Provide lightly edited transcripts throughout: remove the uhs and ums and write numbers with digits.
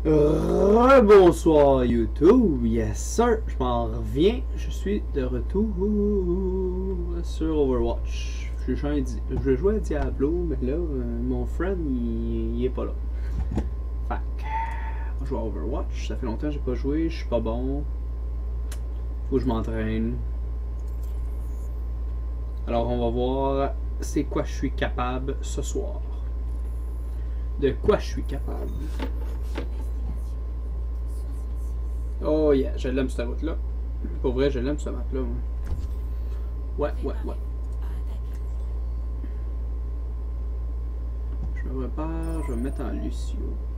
Bonsoir YouTube, yes sir, je m'en reviens, je suis de retour sur Overwatch. Je jouais à Diablo, mais là, mon friend, il est pas là. Fait que, on joue à Overwatch, ça fait longtemps que j'ai pas joué, je suis pas bon. Faut que je m'entraîne. Alors on va voir c'est quoi je suis capable ce soir. De quoi je suis capable. Oh yeah, je l'aime cette route-là. Pour vrai, je l'aime cette map-là. Ouais. Je me prépare, je vais me mettre en Lucio.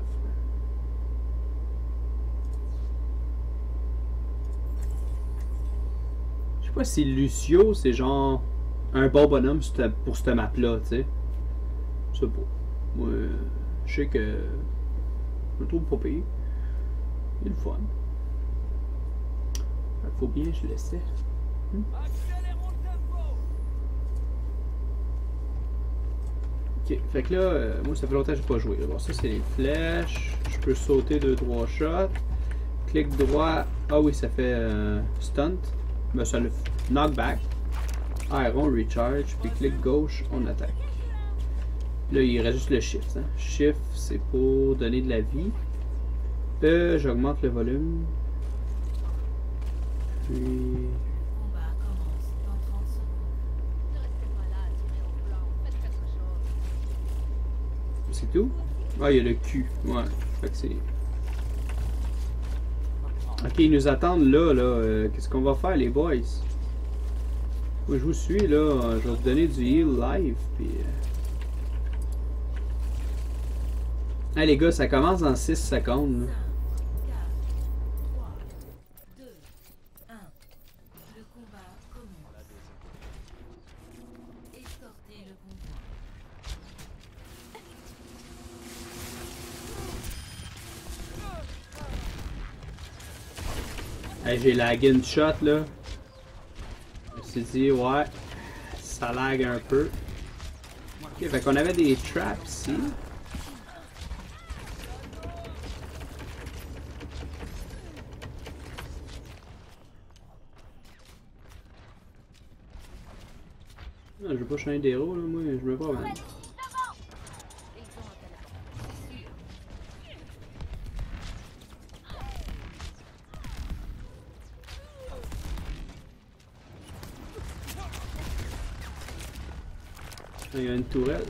Je sais pas si Lucio, c'est genre un bon bonhomme pour cette map-là, tu sais. Je sais pas. Moi, je sais que je le trouve pas pire. Il est le fun. Faut bien, je l'essaie. Ok, fait que là, moi ça fait longtemps que j'ai pas joué. Bon, ça c'est les flèches. Je peux sauter 2-3 shots. Clic droit. Ah oui, ça fait stunt. Ben ça le knockback. Iron recharge. Puis clic gauche, on attaque. Là, il reste juste le shift. Hein. Shift, c'est pour donner de la vie. J'augmente le volume. Puis... c'est tout? Ah, il y a le Q. Ouais. Fait que c'est... Ok, ils nous attendent là. Qu'est-ce qu'on va faire, les boys? Moi, je vous suis, là. Je vais vous donner du heal live. Puis... Hey, les gars, ça commence dans 6 secondes. Là. Hey, j'ai lagué une shot là. Je me suis dit, ouais, ça lag un peu. Ok, fait qu'on avait des traps ici. Non, je veux pas changer d'héros là, moi, je me pas mal. Il y a une tourelle.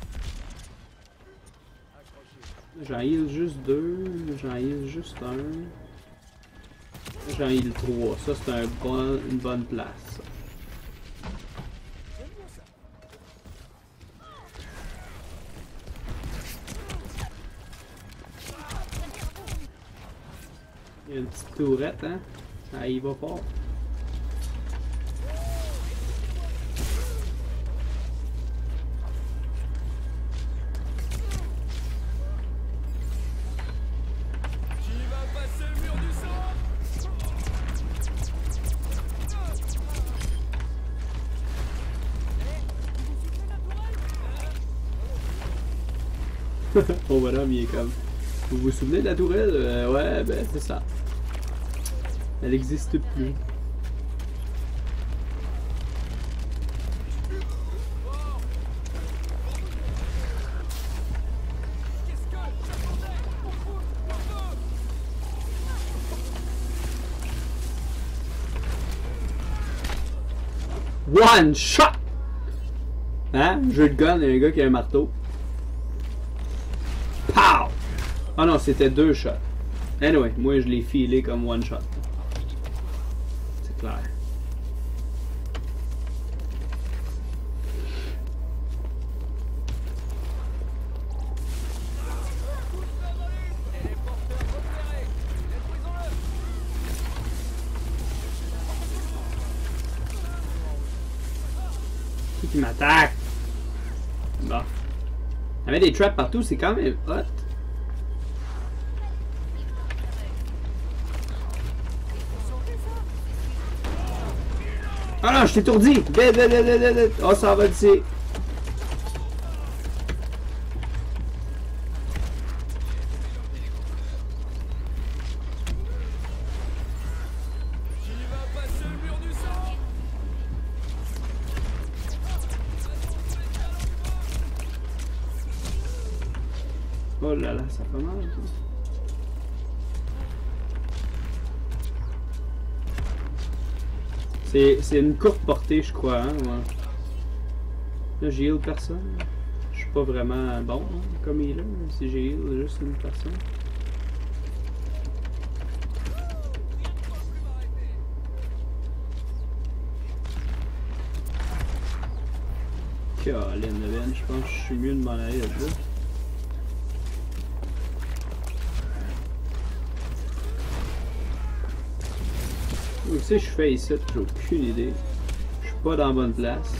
J'en heal juste 2, j'en heal juste 1. J'en heal 3. Ça c'est une bonne place. Il y a une petite tourette, hein? Ça y va fort. Mon bonhomme, il est comme... Vous vous souvenez de la tourelle? Ouais, ben c'est ça. Elle n'existe plus. One shot! Hein? Jeu de gun, il y a un gars qui a un marteau. Pow! Ah non, c'était 2 shots. Anyway, moi je l'ai filé comme 1 shot. C'est clair. Qui m'attaque? Bon. Il y avait des traps partout, c'est quand même hot. Ah non, je t'ai étourdi! Oh, ça va d'ici! Oh là là, ça fait mal. Ça. C'est une courte portée, je crois. Hein? Ouais. Là, j'ai heal personne. Je suis pas vraiment bon hein, comme il est là. Si j'ai heal juste une personne. Caroline, Ben, je pense que je suis mieux de m'en aller là. Où c'est que je fais ici? J'ai aucune idée. Je suis pas dans la bonne place.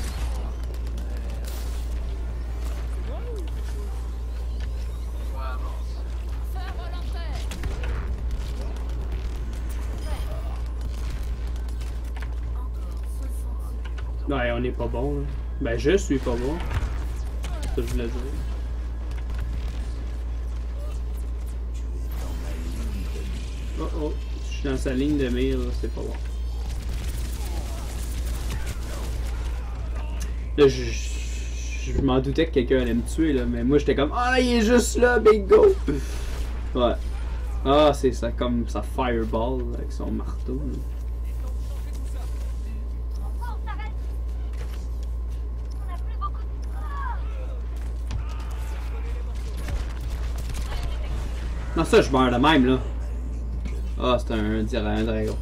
Ouais, on est pas bon. Là. Ben, je suis pas bon. C'est ça que je voulais dire. Oh oh, je suis dans sa ligne de mire, c'est pas bon. Là, je m'en doutais que quelqu'un allait me tuer, là, mais moi j'étais comme ah, il est juste là, bingo! Ouais. Ah, c'est ça, comme sa fireball avec son marteau. Là. Non, ça, je meurs de même, là. Ah, c'est un dragon.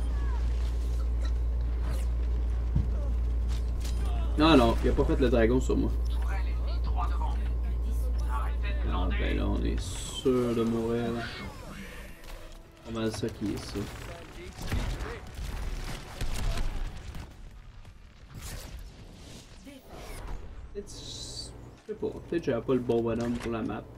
Non, non, il a pas fait le dragon sur moi. Ah, ben là, on est sûr de mourir, là. Pas mal ça qui est ça. Je sais pas, peut-être que j'avais pas le bon bonhomme pour la map.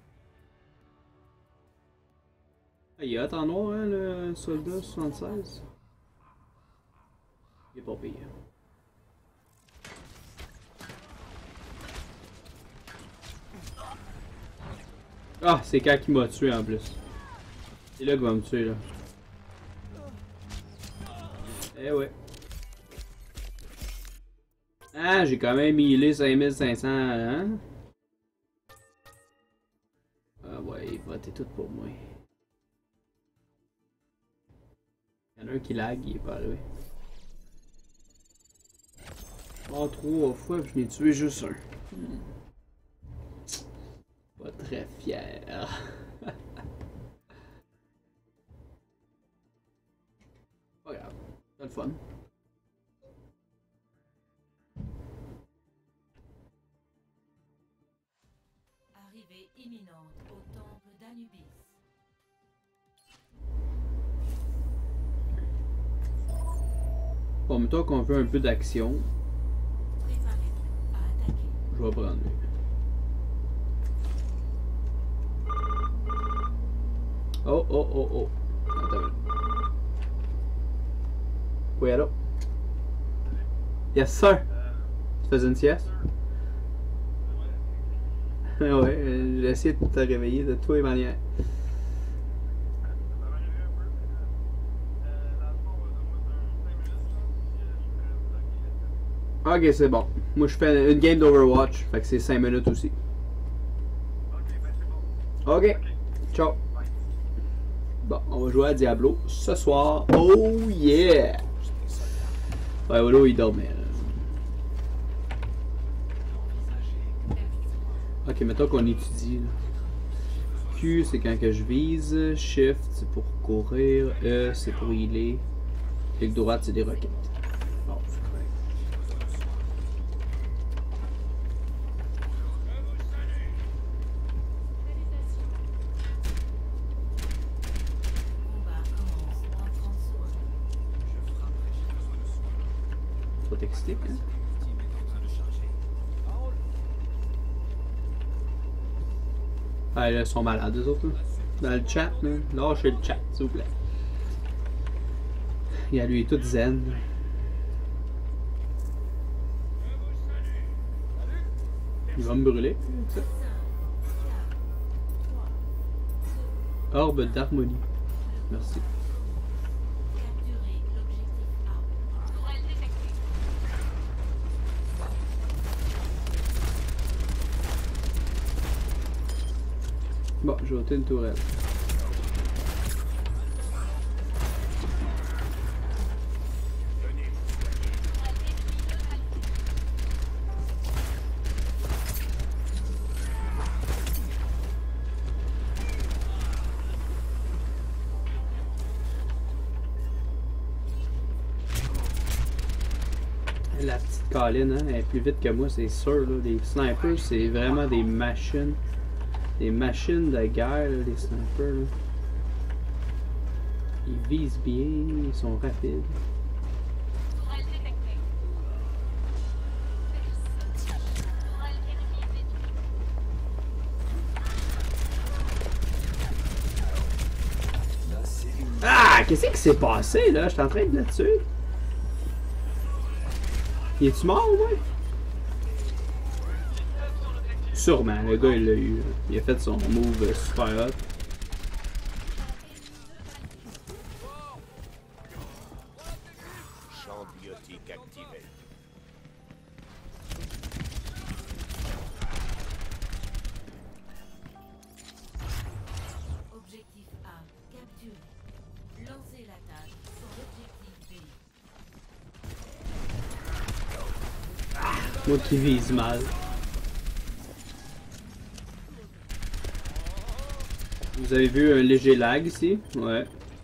Ah, il est hot en noir, hein, le soldat 76. Il est pas pire. Ah, c'est quand qui m'a tué en plus. C'est là qu'il va me tuer, là. Eh ouais. Ah, j'ai quand même healé 5500, hein? Ah ouais, il votait tout pour moi. Il y en a un qui lag, il est pas arrivé. Oh, 3 fois, je n'ai tué juste un. Pas très fier. Pas grave, c'est le fun. Arrivée imminente au temple d'Anubis. Bon, mettons qu'on veut un peu d'action. Préparez-vous à attaquer. Je vais prendre lui. Oh, oh, oh, oh. Attends. Oui, allô? Yes, sir! Tu faisais une sieste? Ouais, j'ai essayé de te réveiller de toutes les manières. Ok, c'est bon. Moi, je fais une game d'Overwatch, fait que c'est 5 minutes aussi. Ok, ciao. Bon, on va jouer à Diablo ce soir. Oh yeah! Ouais, Olo, il dormait. Ok, mettons qu'on étudie. Là. Q, c'est quand que je vise. Shift, c'est pour courir. E, c'est pour healer. Clic droite, c'est des roquettes. Bon, c'est correct. Combat commence dans 30 secondes. Trop excité, hein? Ah, là, ils sont malades, eux autres. Là. Dans le chat, là. Lâchez le chat, s'il vous plaît. Il y a lui, tout zen. Il va me brûler. Ça. Orbe d'harmonie. Merci. Capturez l'objectif A. Tourelle détectée. Bon, j'ai ôté une tourelle. La petite Colin, hein, elle est plus vite que moi, c'est sûr. Là. Les snipers, c'est vraiment des machines. Des machines de guerre, là, les snipers. Là. Ils visent bien, ils sont rapides. Tourelle détectée. Tourelle ennemie détruite. Ah! Qu'est-ce qui s'est passé là? J'étais en train de le tuer. Il est-tu mort au moins? Sûrement, le gars il l'a eu. Il a fait son move super hot. Champ biotique activé. Objectif A capturé. Lancez l'attaque sur l'objectif B. Moi qui vise mal. Vous avez vu un léger lag ici? Ouais.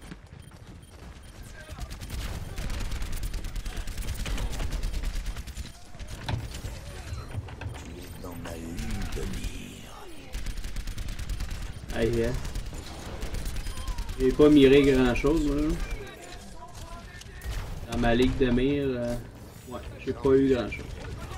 Dans ma lune de mire. Aïe, hein. J'ai pas miré grand chose, moi. Là. Dans ma ligue de mire, ouais, j'ai pas eu grand chose.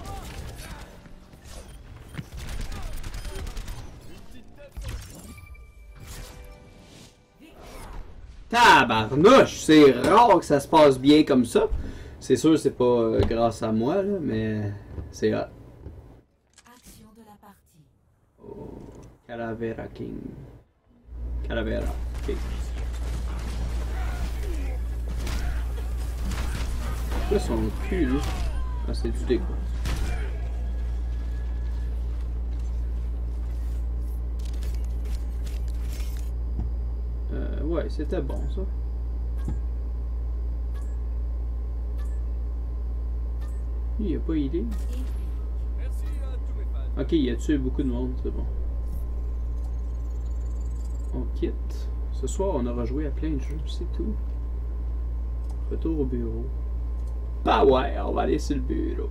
Tabarnouche! C'est rare que ça se passe bien comme ça. C'est sûr c'est pas grâce à moi, là, mais c'est hot. Action de la partie. Oh, Calavera King. Calavera King. Là, son cul, lui. Ah, c'est du dégoût. Ouais, c'était bon, ça. Il a pas idée. Ok, il a tué beaucoup de monde, c'est bon. On quitte. Ce soir, on aura joué à plein de jeux, c'est tout. Retour au bureau. Bah ouais, on va aller sur le bureau.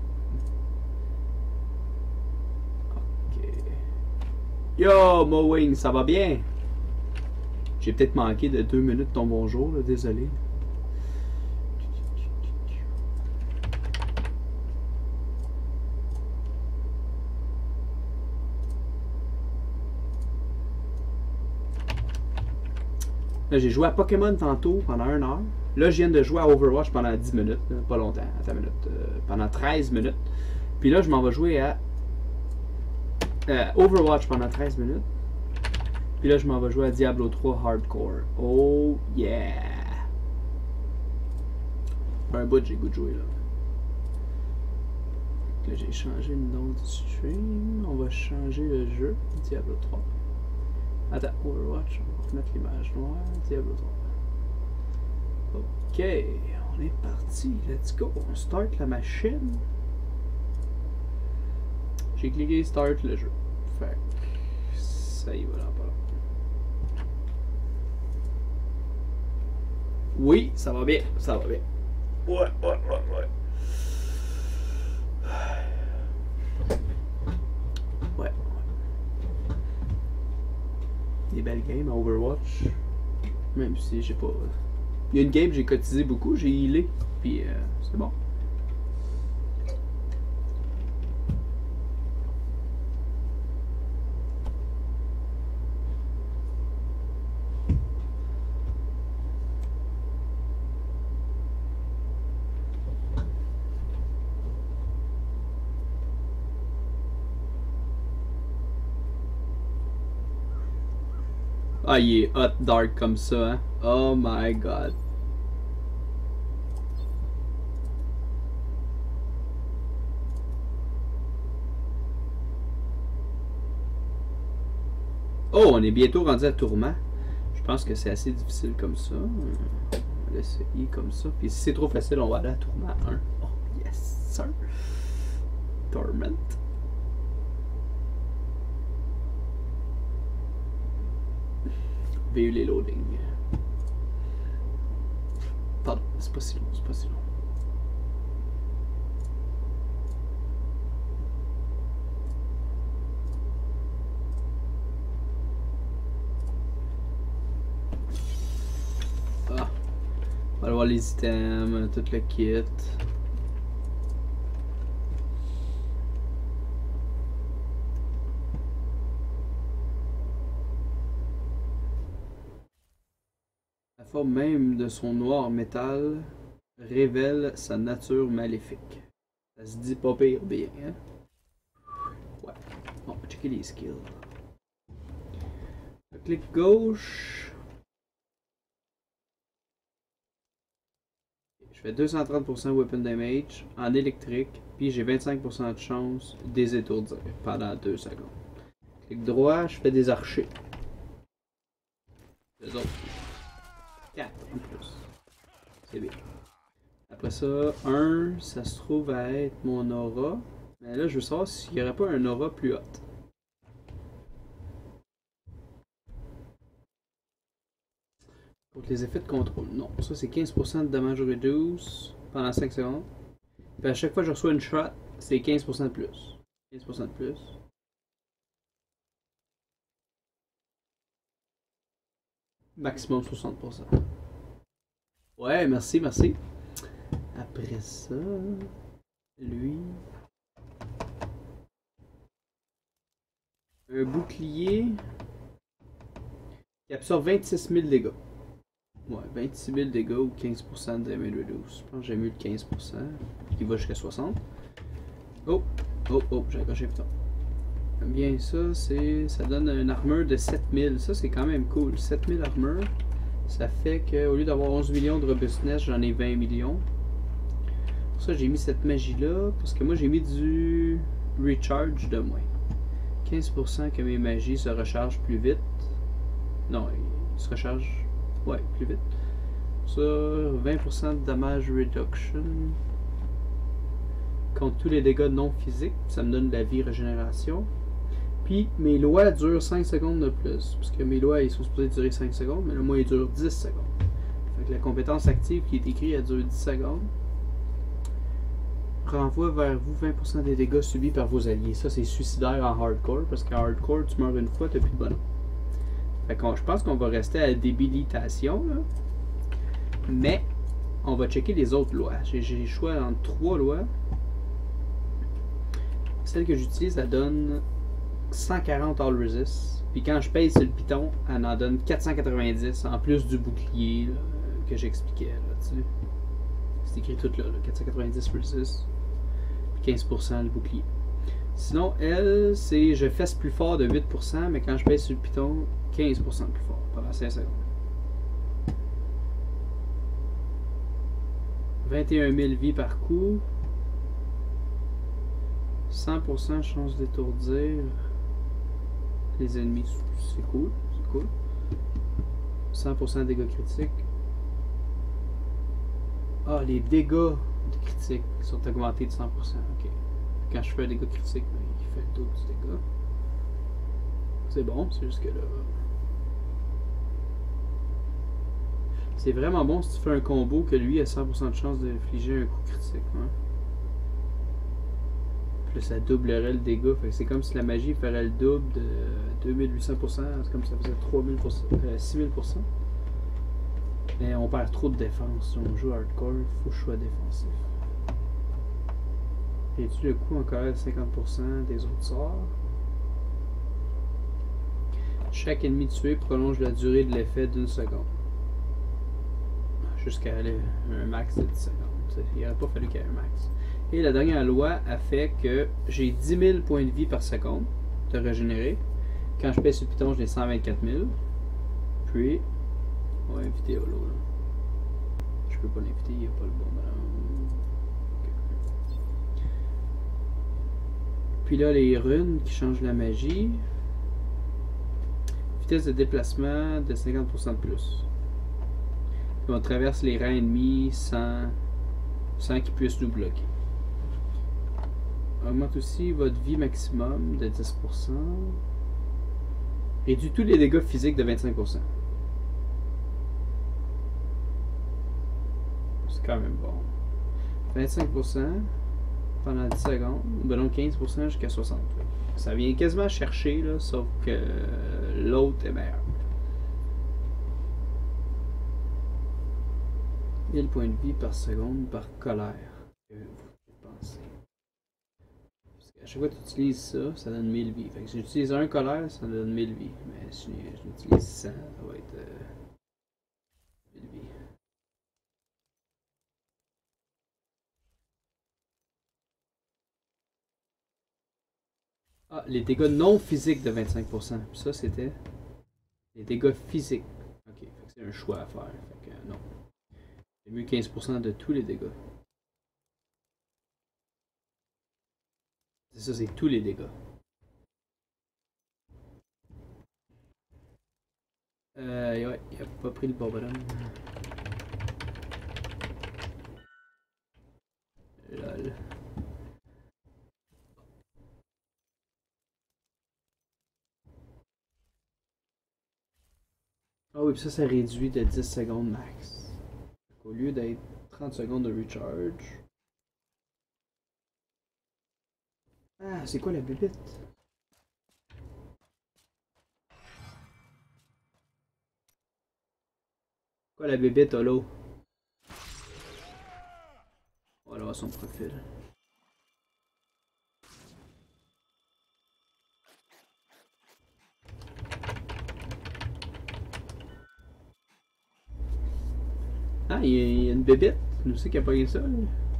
Ok. Yo, Mowing, ça va bien? J'ai peut-être manqué de 2 minutes ton bonjour, là, désolé. Là, j'ai joué à Pokémon tantôt pendant 1 heure. Là, je viens de jouer à Overwatch pendant 10 minutes. Là, pas longtemps, attends une minute. Pendant 13 minutes. Puis là, je m'en vais jouer à Overwatch pendant 13 minutes. Puis là, je m'en vais jouer à Diablo 3 Hardcore. Oh yeah! Un bout, j'ai goût de jouer là. Là, j'ai changé le nom du stream. On va changer le jeu. Diablo 3. Attends, Overwatch, on va remettre l'image noire. Diablo 3. Ok, on est parti. Let's go. On start la machine. J'ai cliqué Start le jeu. Fait que ça y va là pas. Oui, ça va bien, ça va bien. Ouais. Ouais. Des belles games à Overwatch. Même si j'ai pas. Il y a une game, j'ai cotisé beaucoup, j'ai healé. Puis c'est bon. Ah, il est hot dark comme ça, hein? Oh my god. Oh, on est bientôt rendu à Tourment. Je pense que c'est assez difficile comme ça. On va l'essayer comme ça. Puis si c'est trop facile, on va aller à Tourment 1. Oh, yes, sir. Torment. VU les loading. Pardon, c'est pas si long, c'est pas si long. Ah, on va aller voir les items, tout le kit. La forme même de son noir métal révèle sa nature maléfique. Ça se dit pas pire bien, hein? Ouais. Bon, on va checker les skills. Le clic gauche. Je fais 230% weapon damage en électrique, puis j'ai 25% de chance des étourdir pendant 2 secondes. Clic droit, je fais des archers. Les autres. 4 en plus. C'est bien. Après ça, 1, ça se trouve à être mon aura. Mais là, je veux savoir s'il n'y aurait pas un aura plus haute. Pour les effets de contrôle. Non, ça c'est 15% de damage reduce pendant 5 secondes. Puis à chaque fois que je reçois une shot, c'est 15% de plus. 15% de plus. Maximum 60%. Ouais, merci, merci. Après ça, lui. Un bouclier qui absorbe 26 000 dégâts. Ouais, 26 000 dégâts ou 15% de damage reduce. Je pense que j'ai mieux de 15%. Qui va jusqu'à 60. Oh, oh, oh, j'ai accroché putain. Bien ça, ça donne une armure de 7000. Ça c'est quand même cool. 7000 armure. Ça fait qu'au lieu d'avoir 11 millions de robustness, j'en ai 20 millions. Pour ça j'ai mis cette magie là. Parce que moi j'ai mis du recharge de moins. 15% que mes magies se rechargent plus vite. Non, ils se rechargent ouais, plus vite. Ça, 20% de damage reduction. Contre tous les dégâts non physiques. Ça me donne de la vie régénération. Puis mes lois durent 5 secondes de plus. Parce que mes lois ils sont supposés durer 5 secondes, mais là moi ils durent 10 secondes. Fait que la compétence active qui est écrite elle dure 10 secondes. Renvoie vers vous 20% des dégâts subis par vos alliés. Ça c'est suicidaire en hardcore, parce qu'en hardcore tu meurs une fois, t'as plus de bonhomme. Fait que je pense qu'on va rester à la débilitation là. Mais on va checker les autres lois. J'ai le choix entre 3 lois. Celle que j'utilise elle donne 140 all resist. Puis quand je paye sur le piton, elle en donne 490 en plus du bouclier là, que j'expliquais. C'est écrit tout là, 490 resist. Puis 15% le bouclier. Sinon, elle, c'est je fesse plus fort de 8%, mais quand je paye sur le piton, 15% plus fort pendant 5 secondes. 21 000 vies par coup. 100% chance d'étourdir les ennemis. C'est cool, c'est cool. 100% dégâts critiques. Ah, les dégâts critiques sont augmentés de 100%. Ok. Quand je fais un dégât critique, il fait le double du dégât. C'est bon, c'est juste que là. C'est vraiment bon si tu fais un combo que lui a 100% de chance d'infliger un coup critique. Hein? Puis là, ça doublerait le dégât. C'est comme si la magie ferait le double de 2800%. C'est comme si ça faisait 6000%. Mais on perd trop de défense. Si on joue hardcore, il faut que je sois défensif. Et-tu le coup encore à 50% des autres sorts? Chaque ennemi tué prolonge la durée de l'effet d'une seconde. Jusqu'à aller un max de 10 secondes. Il n'aurait pas fallu qu'il y ait un max. Et la dernière loi a fait que j'ai 10 000 points de vie par seconde de régénérer. Quand je pèse sur le piton, j'ai 124 000. Puis, on va inviter Holo là. Je peux pas l'inviter, il n'y a pas le bon ballon. Okay. Puis là, les runes qui changent la magie. Vitesse de déplacement de 50% de plus. Puis on traverse les rangs ennemis sans qu'ils puissent nous bloquer. Augmente aussi votre vie maximum de 10%. Réduit tous les dégâts physiques de 25%. C'est quand même bon. 25% pendant 10 secondes. Ben non, 15% jusqu'à 60%. Ça vient quasiment chercher, là, sauf que l'autre est meilleur. 1000 points de vie par seconde par colère. Que vous pensez. Parce qu'à chaque fois que tu utilises ça, ça donne 1000 vies. Fait que si j'utilise un colère, ça donne 1000 vies. Mais si je l'utilise 100, ça va être 1000 vies. Ah, les dégâts non physiques de 25%. Puis ça, c'était les dégâts physiques. Ok, fait que c'est un choix à faire. Fait que non. C'est mieux 15% de tous les dégâts. C'est ça, c'est tous les dégâts. Ouais, il a pas pris le bobodom. Lol. Ah oui, puis ça réduit de 10 secondes max. Au lieu d'être 30 secondes de recharge. Ah, c'est quoi la bébête? Quoi la bébête, holo? On va aller voir son profil. Ah, il y a une bébête. Nous sais qu'il a pas eu ça. Là.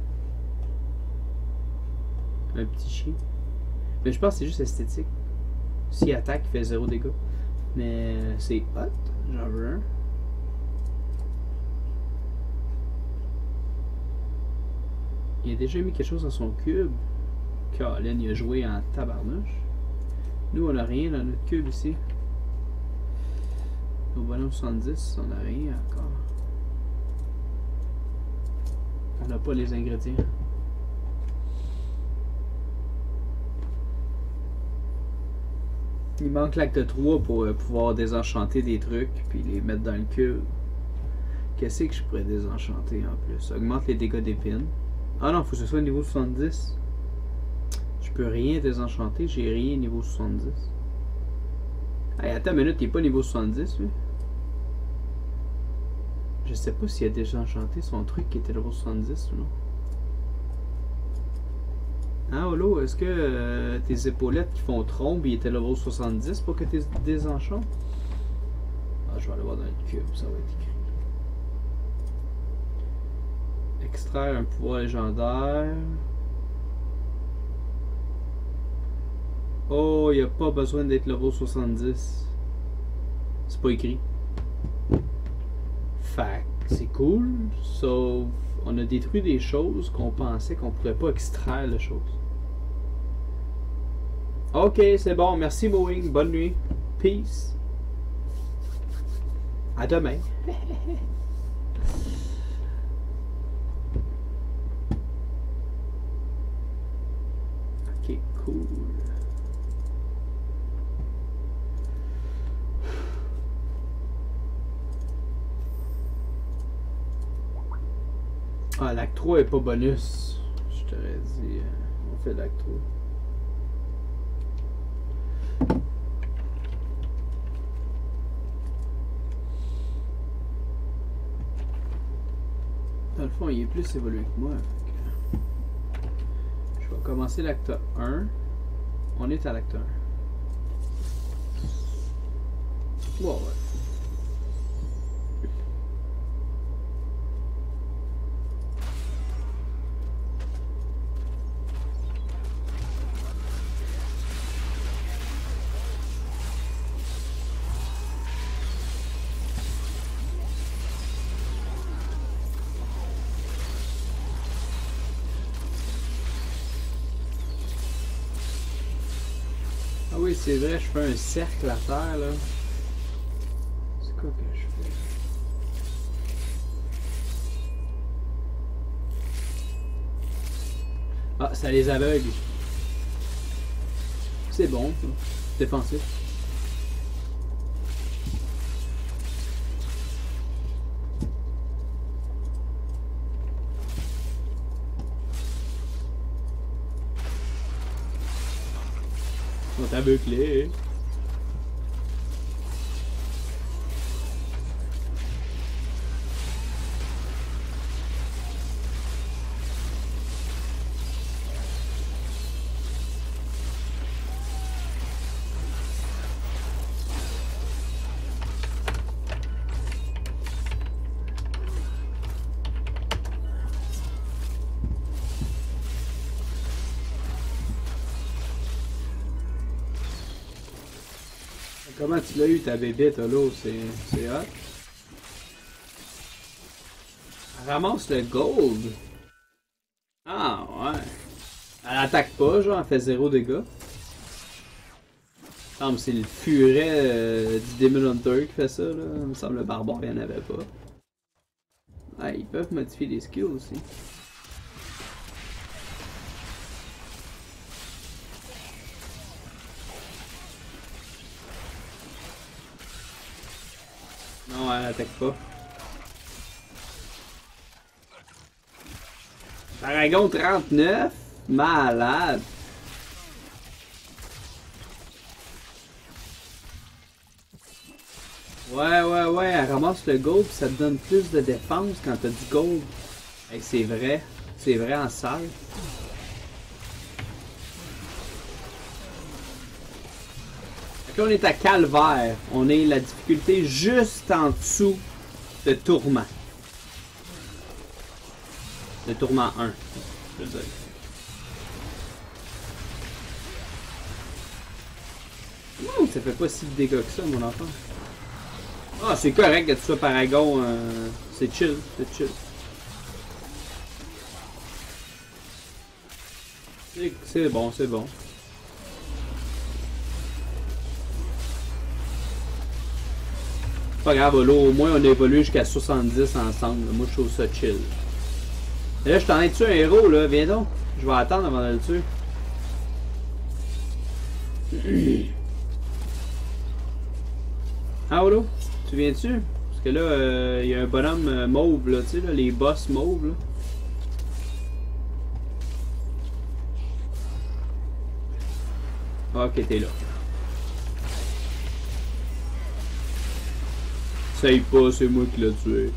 Un petit chien. Mais je pense que c'est juste esthétique. S'il attaque, il fait 0 dégâts. Mais c'est hot. J'en veux un. Il a déjà mis quelque chose dans son cube. Colin, il a joué en tabarnouche. Nous, on n'a rien dans notre cube ici. Au bonhomme 70, on n'a rien encore. On n'a pas les ingrédients. Il manque l'acte 3 pour pouvoir désenchanter des trucs puis les mettre dans le cube. Qu'est-ce que je pourrais désenchanter en plus? Augmente les dégâts d'épines. Ah non, faut que ce soit niveau 70. Je peux rien désenchanter, j'ai rien niveau 70. Hey, attends une minute, il est pas niveau 70 lui? Je sais pas s'il a déjà enchanté son truc qui était niveau 70 ou non. Hein, Holo, est-ce que tes épaulettes qui font trombe, ils étaient level 70 pour que tu les désenchantes? Ah, je vais aller voir dans le cube, ça va être écrit. Extraire un pouvoir légendaire. Oh, il n'y a pas besoin d'être level 70. C'est pas écrit. Fait c'est cool, sauf on a détruit des choses qu'on pensait qu'on pourrait pas extraire les choses. Ok, c'est bon, merci Boeing, bonne nuit, peace. À demain. Ok, cool. Ah, l'acte 3 est pas bonus. Je t'aurais dit, on fait l'acte 3. Dans le fond, il est plus évolué que moi. Que... Je vais commencer l'acte 1. On est à l'acte 1. Wow, ouais. Ah oui, c'est vrai, je fais un cercle à terre là. quoi que je fais? Ah, ça les aveugle. C'est bon, ça. Défensif. Ils sont aveuglés. Comment tu l'as eu ta bébête, là? C'est hot. Elle ramasse le gold. Ah ouais. Elle attaque pas, genre, elle fait 0 dégâts. Il me semble que c'est le furet du Demon Hunter qui fait ça, là. Il me semble que le barbare, il n'y en avait pas. Ah, ils peuvent modifier les skills aussi. Non, elle attaque pas. Paragon 39? Malade! Ouais, elle ramasse le gold pis ça te donne plus de défense quand t'as du gold. Hey, c'est vrai en salle. Fait que là on est à Calvaire, on est la difficulté juste en dessous de Tourment. De Tourment 1, je veux dire. Non, ça fait pas si de dégâts que ça, mon enfant. Ah, c'est correct que tu sois Paragon. C'est chill, c'est chill. C'est bon, c'est bon. Pas grave, là, au moins on a évolué jusqu'à 70 ensemble. Moi, je trouve ça chill. Et là, je t'en ai tué un héros, là. Viens donc. Je vais attendre avant de le tuer. Ah, Olo? Tu viens-tu? Parce que là, il y a un bonhomme mauve, là, tu sais, là, les boss mauves, là. Ah, ok, t'es là. Essaye pas, c'est moi qui l'ai tué.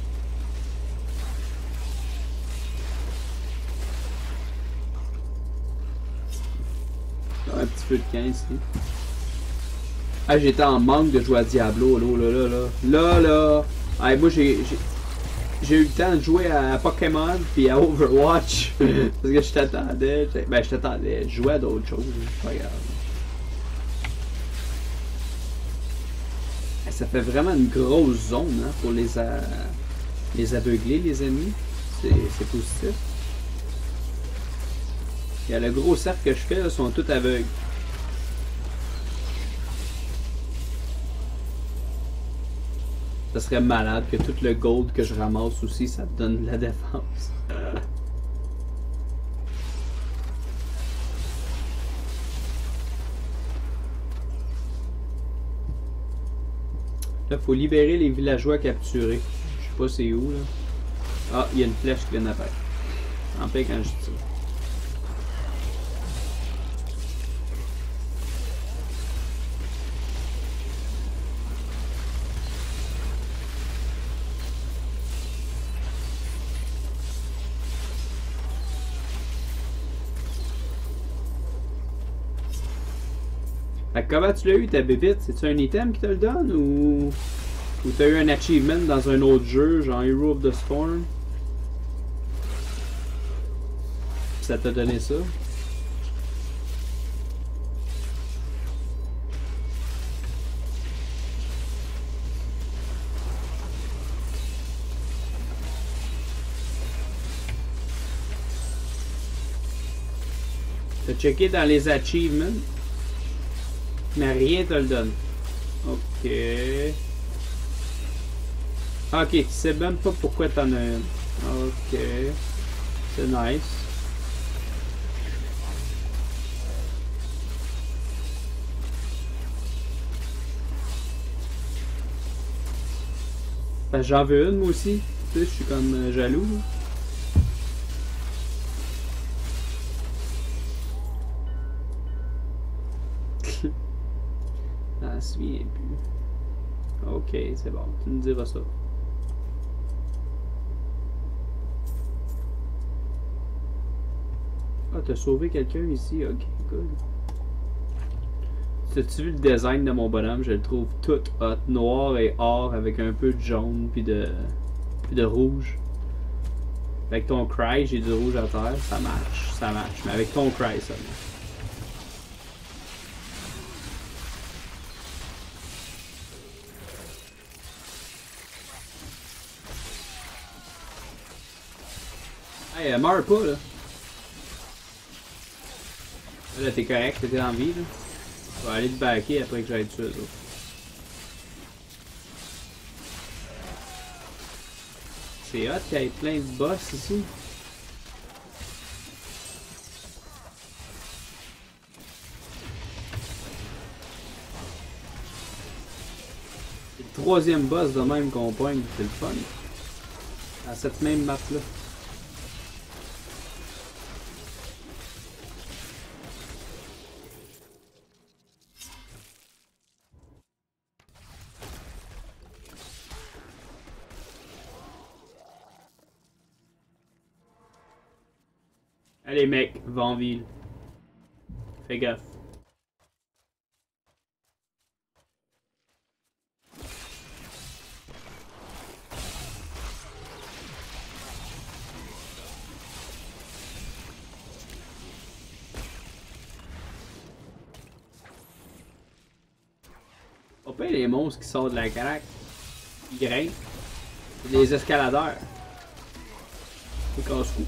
Un petit peu de 15 ici. Ah, j'étais en manque de jouer à Diablo, là. Ah, moi, j'ai eu le temps de jouer à Pokémon puis à Overwatch. Parce que je t'attendais. Ben, je t'attendais. Je jouais à d'autres choses. Pas grave. Ça fait vraiment une grosse zone, hein, pour les aveugler, les ennemis. C'est positif. Il y a le gros cercle que je fais, là, sont tous aveugles. Ça serait malade que tout le gold que je ramasse aussi, ça te donne de la défense. Là, faut libérer les villageois capturés. Je sais pas c'est où, là. Ah, il y a une flèche qui vient d'apparaître. En plein quand je tire. Fait que comment tu l'as eu ta bébite? C'est-tu un item qui te le donne ou t'as eu un achievement dans un autre jeu, genre Hero of the Storm? Pis ça t'a donné ça? T'as checké dans les achievements? Mais rien te le donne. Ok. Ah, ok, tu sais même pas pourquoi t'en as une. Ok. C'est nice. Ben, j'en veux une moi aussi. Tu sais, je suis comme jaloux. Ah, je me souviens plus. Ok, c'est bon, tu me diras ça. Ah, t'as sauvé quelqu'un ici, ok, good. As-tu vu le design de mon bonhomme? Je le trouve tout hot, noir et or avec un peu de jaune puis de rouge. Avec ton cry, j'ai du rouge à terre, ça marche, mais avec ton cry seulement. Hey, meurs pas là. Là, t'es correct, t'étais en vie là. Je vais aller te backer après que j'aille tuer eux autres. C'est hot qu'il y ait plein de boss ici. C'est le troisième boss de même qu'on pogne, c'est le fun. À cette même map là. Allez mec, va en ville. Fais gaffe. Faut pas les monstres qui sortent de la craque. Ils grimpent. C'est des escaladeurs. C'est casse-cou.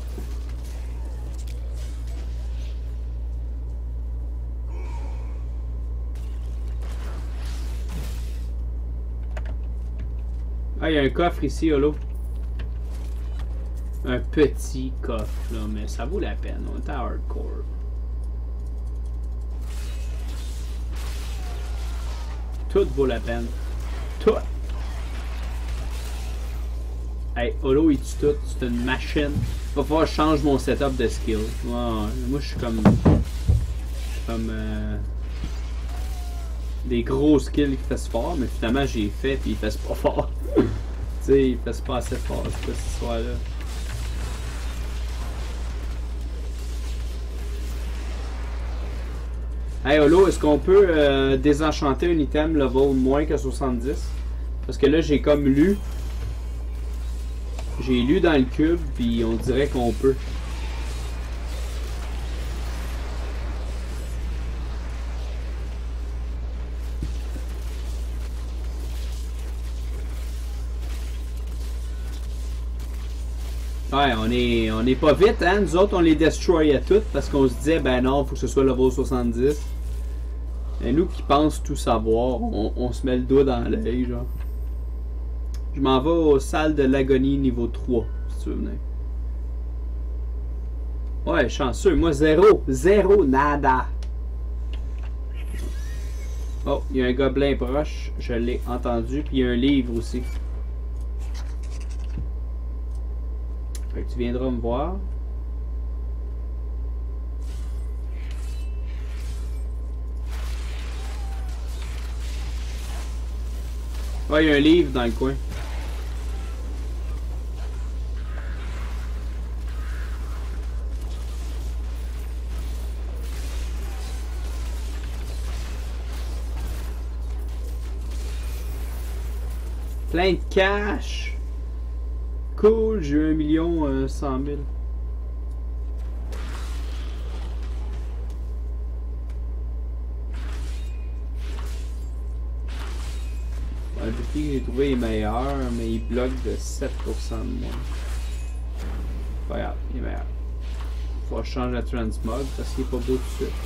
Ah, il y a un coffre ici, Holo. Un petit coffre, là, mais ça vaut la peine. On est à hardcore. Tout vaut la peine. Tout! Hey, Holo, il tue tout. C'est une machine. Va falloir que je change mon setup de skill. Ouais, moi, je suis comme... des gros skills qui fassent fort, mais finalement, j'ai fait, puis ils fassent pas fort. Tu sais, ils fassent pas assez fort, c'est pas cette histoire-là. Hey Holo, est-ce qu'on peut désenchanter un item level moins que 70? Parce que là, j'ai comme lu. J'ai lu dans le cube, puis on dirait qu'on peut. Ouais, on est pas vite, hein? Nous autres, on les destroyait toutes parce qu'on se disait, ben non, faut que ce soit level 70. Et nous qui pensons tout savoir, on se met le doigt dans l'œil, genre. Je m'en vais aux salles de l'agonie niveau 3, si tu veux venir. Ouais, chanceux. Moi, zéro. Zéro, nada. Oh, il y a un gobelin proche. Je l'ai entendu. Puis il y a un livre aussi. Fait que tu viendras me voir. Ouais, il y a un livre dans le coin. Plein de cash. Cool, j'ai eu 1 100 000. Le défi que j'ai trouvé est meilleur, mais il bloque de 7% de moins. Pas grave, il est meilleur. Faut que je change la transmog parce qu'il est pas beau tout de suite.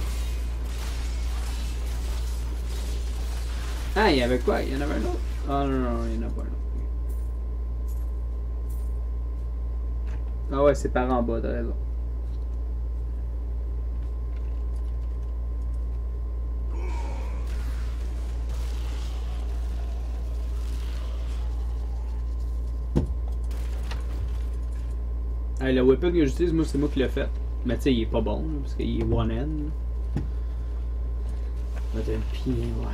Ah, il y avait quoi? Il y en avait un autre? Ah non, non, il y en a pas un autre. Ah ouais, c'est par en bas, t'as raison. Hey, le weapon que j'utilise, moi, c'est moi qui l'ai fait. Mais tu sais, il est pas bon, là, parce qu'il est one end. Va te le pied, ouais.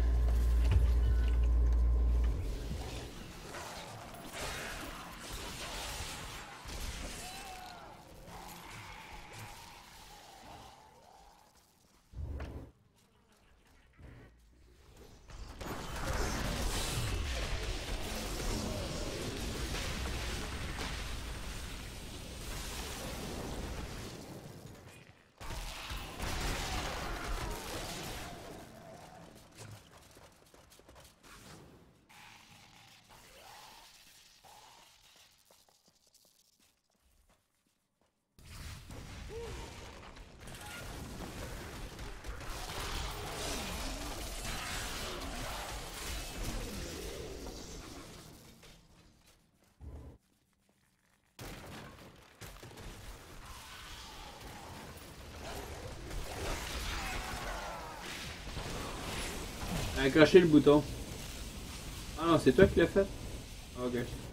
Accrocher le bouton. Ah non, c'est toi qui l'as fait? Ok.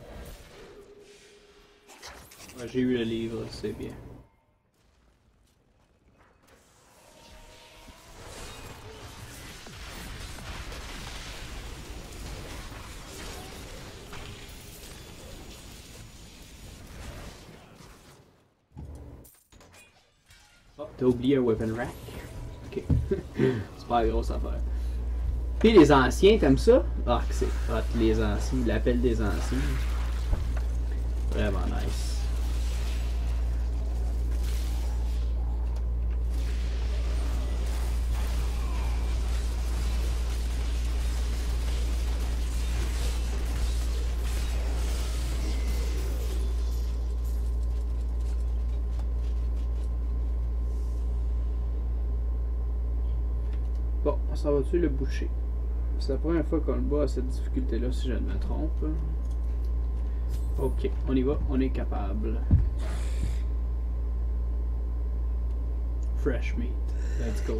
Ouais, j'ai eu le livre, c'est bien. Oh, t'as oublié un weapon rack? Ok. C'est pas la grosse affaire. Puis les anciens, t'aimes ça? Ah, que c'est hot, les anciens, l'appel des anciens. Vraiment nice. Bon, on s'en va-tu le boucher? C'est la première fois qu'on le bat à cette difficulté-là, si je ne me trompe. Ok, on y va, on est capable. Fresh meat. Let's go.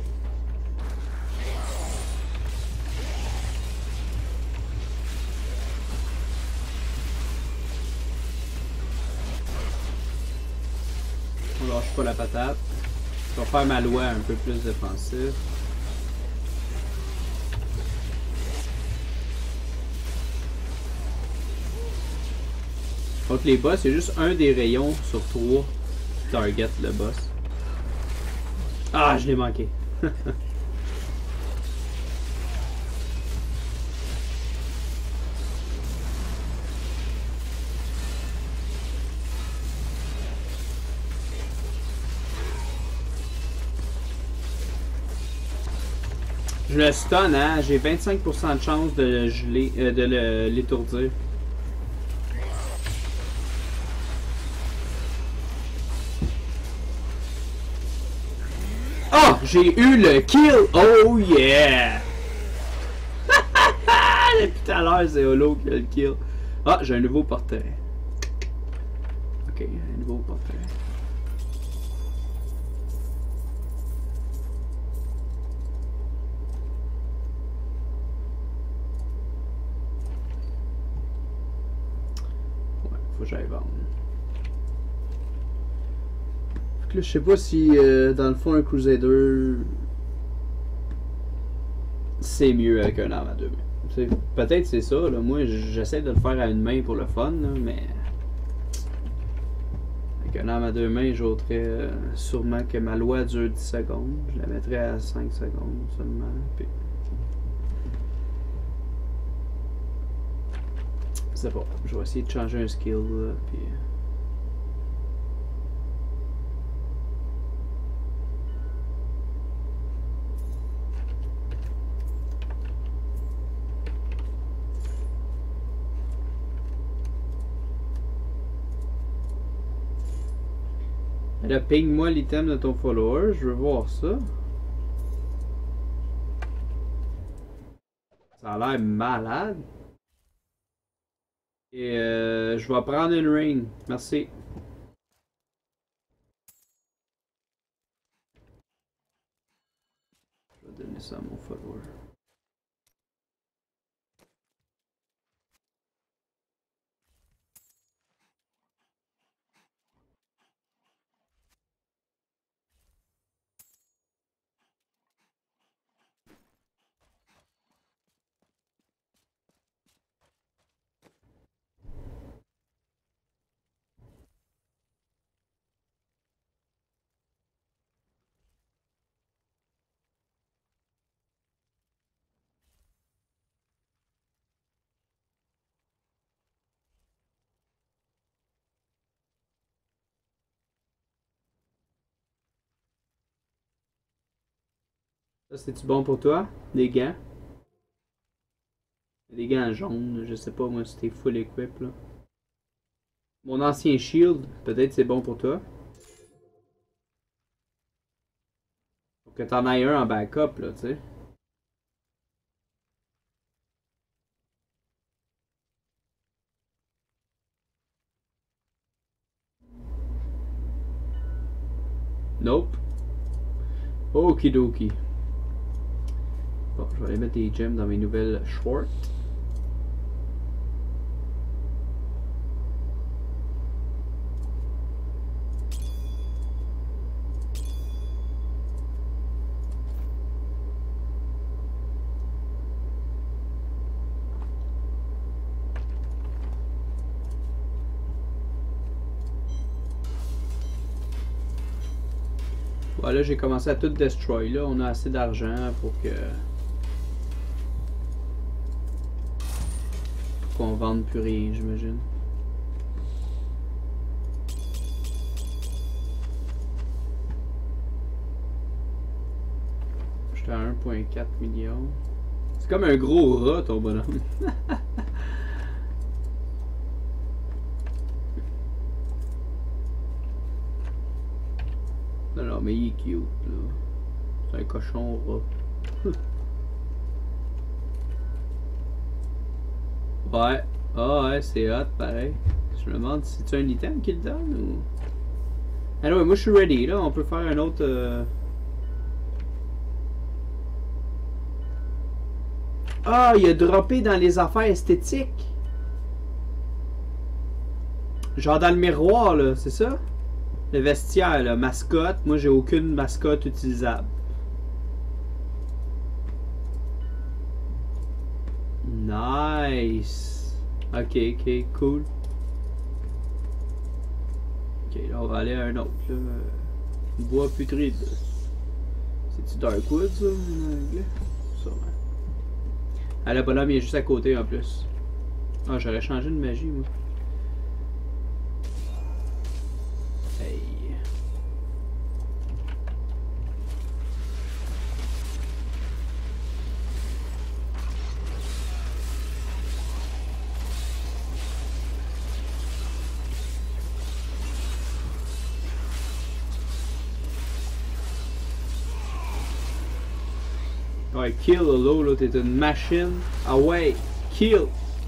On lâche pas la patate. Je vais faire ma loi un peu plus défensive. Contre les boss, c'est juste un des rayons sur 3 qui target le boss. Ah, je l'ai manqué. Je le stun, hein? J'ai 25% de chance de le geler, de l'étourdir. Oh! J'ai eu le kill! Oh yeah! Depuis tout à l'heure, c'est Holo qui a le kill. Ah, j'ai un nouveau portrait. Ok, un nouveau portrait. Ouais, faut que j'aille vendre. Là, je sais pas si dans le fond un Crusader c'est mieux avec un arme à deux mains. Peut-être c'est ça, là. Moi j'essaie de le faire à une main pour le fun, là, mais avec un arme à deux mains, j'ôterais sûrement que ma loi dure 10 secondes. Je la mettrais à 5 secondes seulement. Puis... je sais pas, je vais essayer de changer un skill là, puis... Là, ping-moi l'item de ton follower, je veux voir ça. Ça a l'air malade. Et je vais prendre une ring. Merci. ça à mon follower. Ça, c'est-tu bon pour toi? Des gants? Des gants jaunes, je sais pas moi si t'es full equip là. Mon ancien shield, peut-être c'est bon pour toi. Faut que t'en ailles un en backup là, tu sais. Nope. Okidoki. Bon, je vais aller mettre des gems dans mes nouvelles shorts. Voilà, j'ai commencé à tout destroy là. On a assez d'argent pour que. Qu'on vende plus rien, j'imagine. J'étais à 1,4 million. C'est comme un gros rat ton bonhomme. Non, non, mais il est cute là. C'est un cochon rat. Ouais. Ah ouais, c'est hot pareil. Je me demande si c'est un item qu'il donne ou. Ah non, moi je suis ready là, on peut faire un autre. Ah, il a droppé dans les affaires esthétiques. Genre dans le miroir là, c'est ça? Le vestiaire là, mascotte. Moi j'ai aucune mascotte utilisable. Nice. Ok, ok, cool. Ok, là on va aller à un autre. Là. Bois putride. C'est-tu Darkwood ça en anglais? Sûrement. Ah, le bonhomme il est juste à côté en plus. Ah, j'aurais changé de magie moi. Hey. Ouais, kill Lolo, là, t'es une machine. Ah ouais, kill!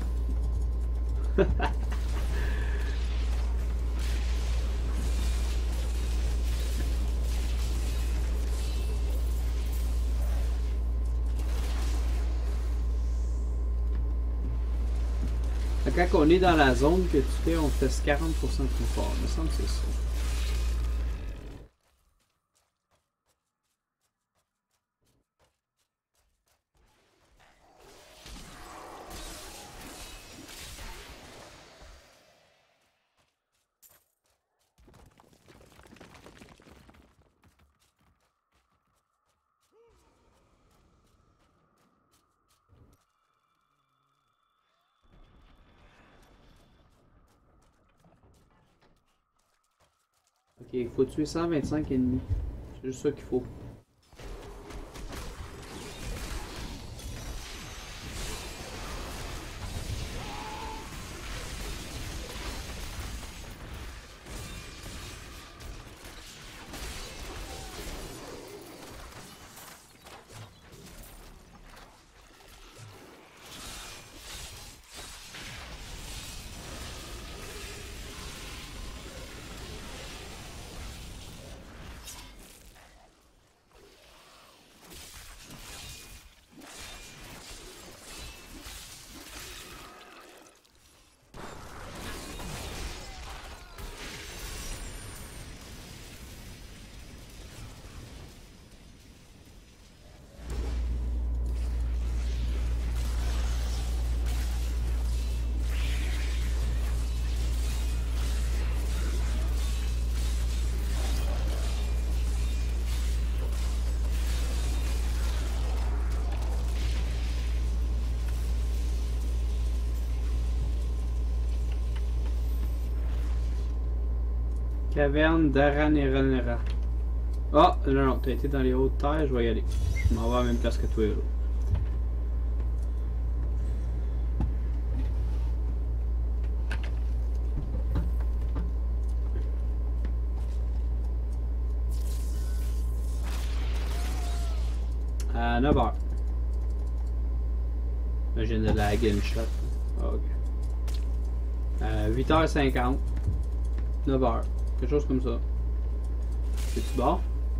Quand on est dans la zone que tu fais, on fait 40% plus fort. Il me semble que c'est ça. Ok, il faut tuer 125 ennemis. C'est juste ça qu'il faut. Caverne d'Araneranera. Ah, non, non, t'as été dans les hautes terres, je vais y aller. Je m'en vais à la même place que toi, là. À 9h. Là, je viens de la gunshot. Ok. 8h50. 9h. Quelque chose comme ça. C'est-tu bon?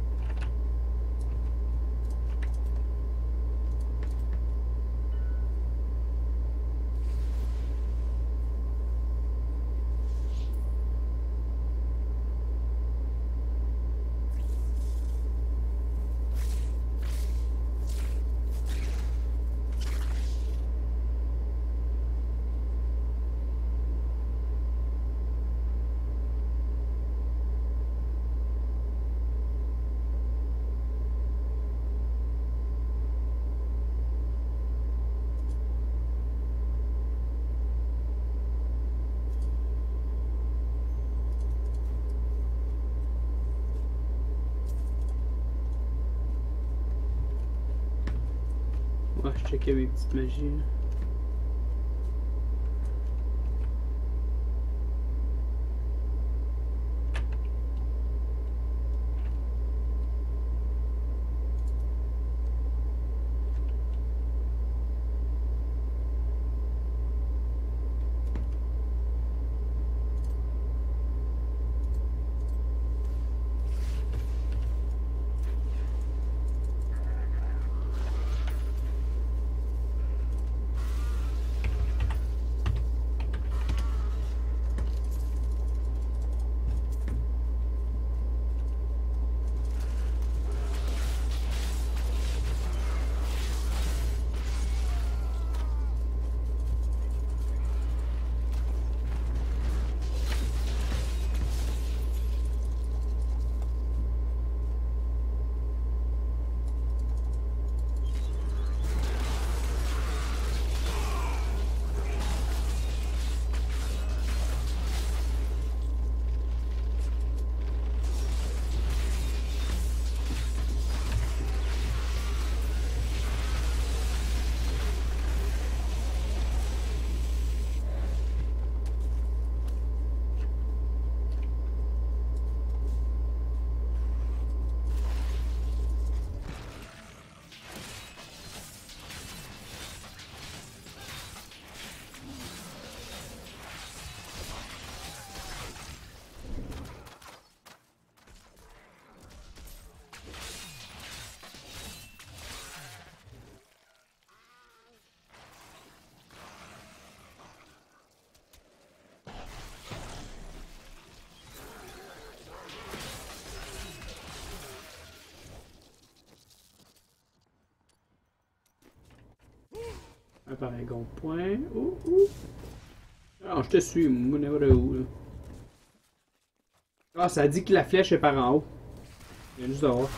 Ouais, je checkais mes petites magies. Là. Un paragon point. Ouh, ouh. Ah, je te suis, moi, n'importe où, là. Ah, ça dit que la flèche est par en haut. Il y a juste à voir.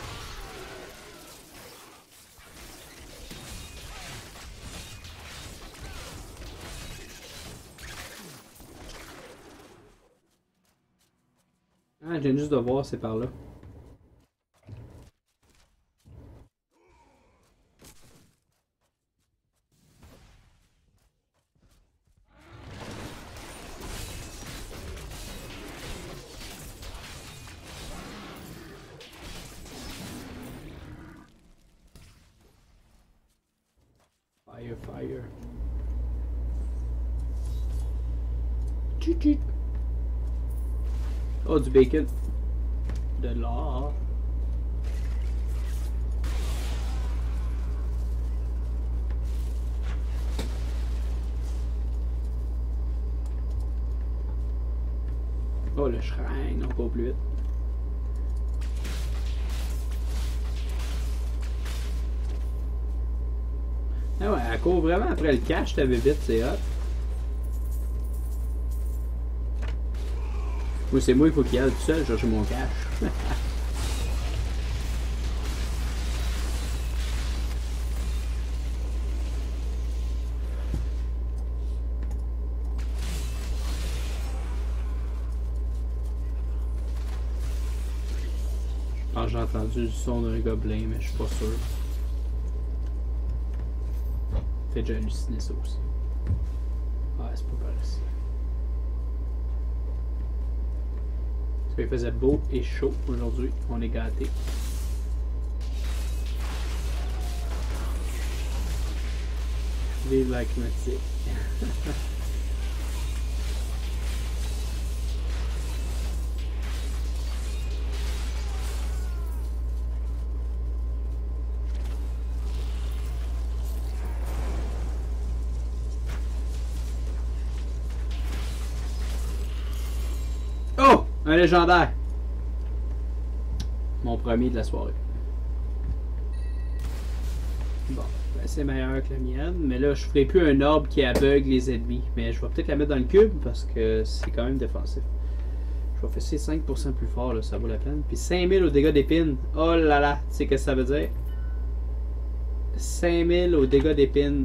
Ah, je viens juste de voir, c'est par là. Fire, fire. Chut, chut. Oh, du bacon. De l'or. Oh, le shrine, encore plus vite. Ah ouais, elle court vraiment après le cache, ta bébite, c'est hot. Moi, c'est moi, il faut qu'il y aille tout seul chercher mon cache. pense que j'ai entendu le son d'un gobelin, mais je suis pas sûr. Peut-être que j'ai halluciné ça aussi. Ouais, c'est pas par ici. Parce qu'il faisait beau et chaud aujourd'hui. On est gâtés. Vive la climatique. Oh! Un légendaire! Mon premier de la soirée. Bon, ben c'est meilleur que la mienne. Mais là, je ferai plus un orbe qui aveugle les ennemis. Mais je vais peut-être la mettre dans le cube parce que c'est quand même défensif. Je vais faire 5% plus fort, là, ça vaut la peine. Puis 5000 au dégâts d'épine. Oh là là, tu sais ce que ça veut dire? 5000 au dégâts d'épine.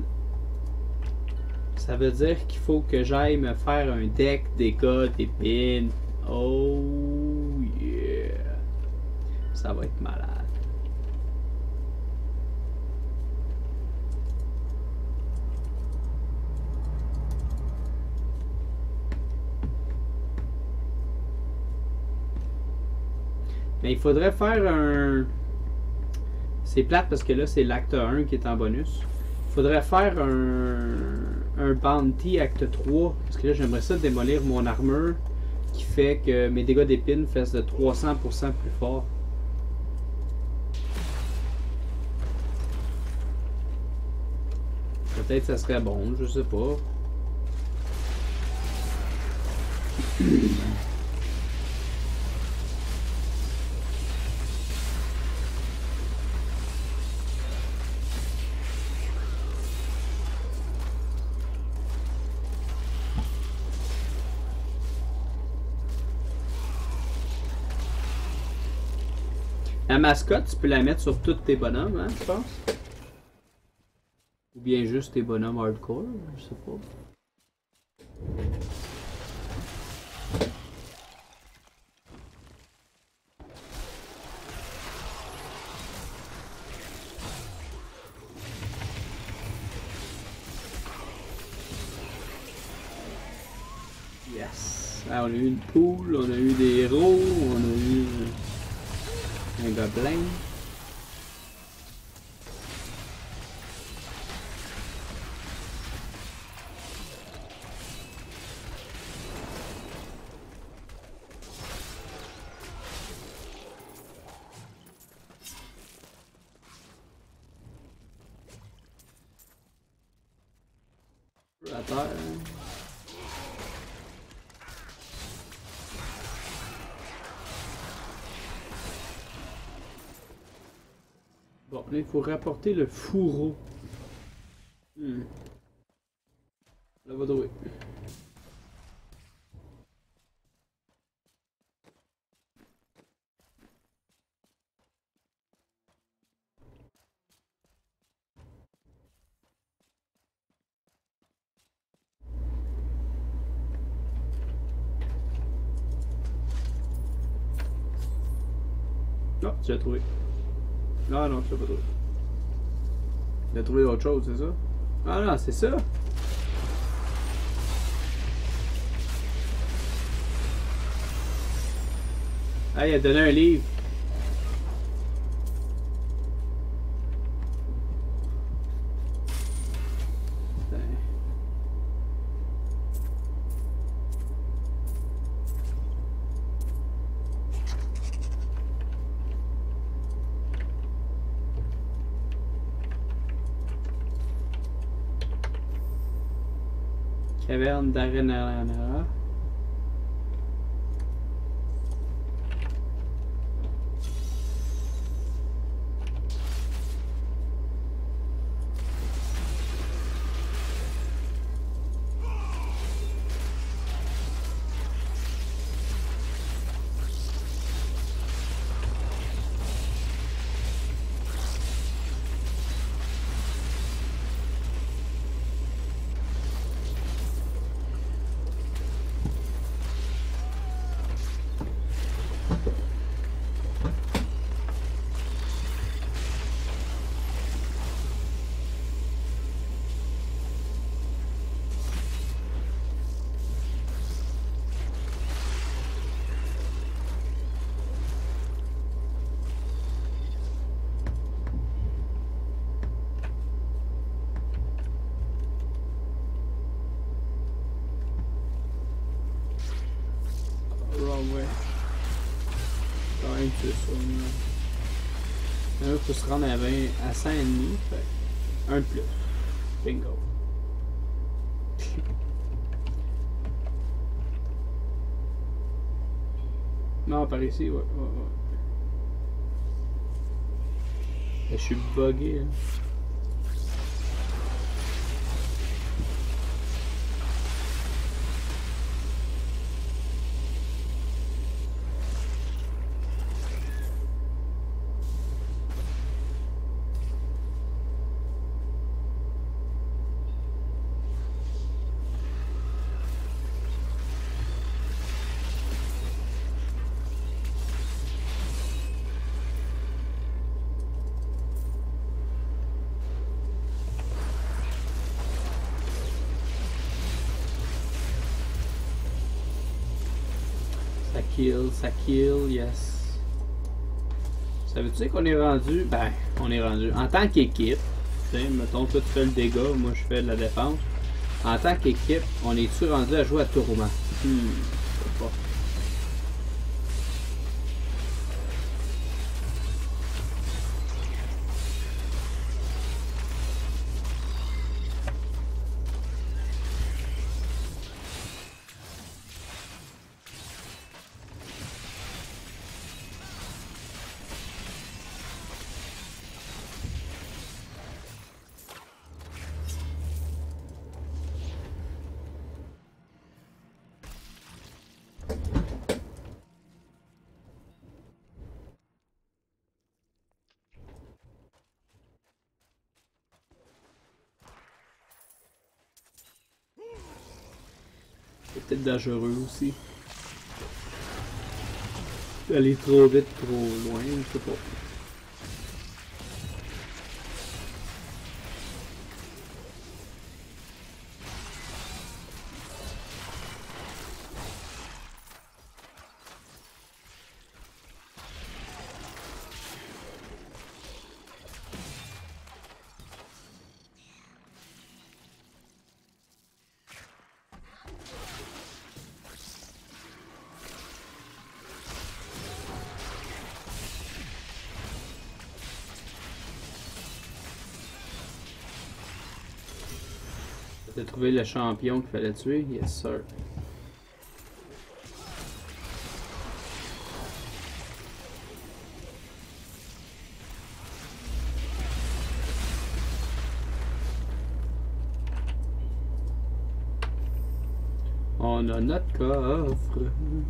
Ça veut dire qu'il faut que j'aille me faire un deck dégâts d'épine. Oh yeah. Ça va être malade. Mais il faudrait faire un... C'est plate parce que là c'est l'acte 1 qui est en bonus. Il faudrait faire un bounty acte 3. Parce que là j'aimerais ça démolir mon armure qui fait que mes dégâts d'épine fassent de 300% plus fort. Peut-être ça serait bon, je sais pas. La mascotte, tu peux la mettre sur tous tes bonhommes, hein, je pense? Ou bien juste tes bonhommes hardcore, je sais pas. Yes! Ah, on a eu une poule, on a eu des héros, on a eu un gobelin. À terre. Bon, là, il faut rapporter le fourreau. Là, va trouver. Non, tu l'as trouvé. Ah non, tu l'as pas trouvé. Tu as trouvé autre chose, c'est ça? Ah non, c'est ça! Ah, il a donné un livre. Caverne d'Arenara. tuer ça. Là, il faut se rendre à 20, à 100 ennemis. Fait un de plus. Bingo. Non, par ici, ouais. Je suis bugué, là. Ça kill, yes. Ça veut dire qu'on est rendu? Ben, on est rendu. En tant qu'équipe, tu sais, mettons, toi tu fais le dégât, moi je fais de la défense. En tant qu'équipe, on est-tu rendu à jouer à tournoi? Je sais pas. C'est peut-être dangereux aussi. Aller trop vite, trop loin, je sais pas. T'as trouvé le champion qu'il fallait tuer? Yes, sir. On a notre coffre.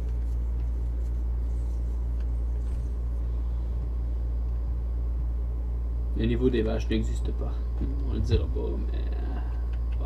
Le niveau des vaches n'existe pas. On le dira pas, mais... ouais.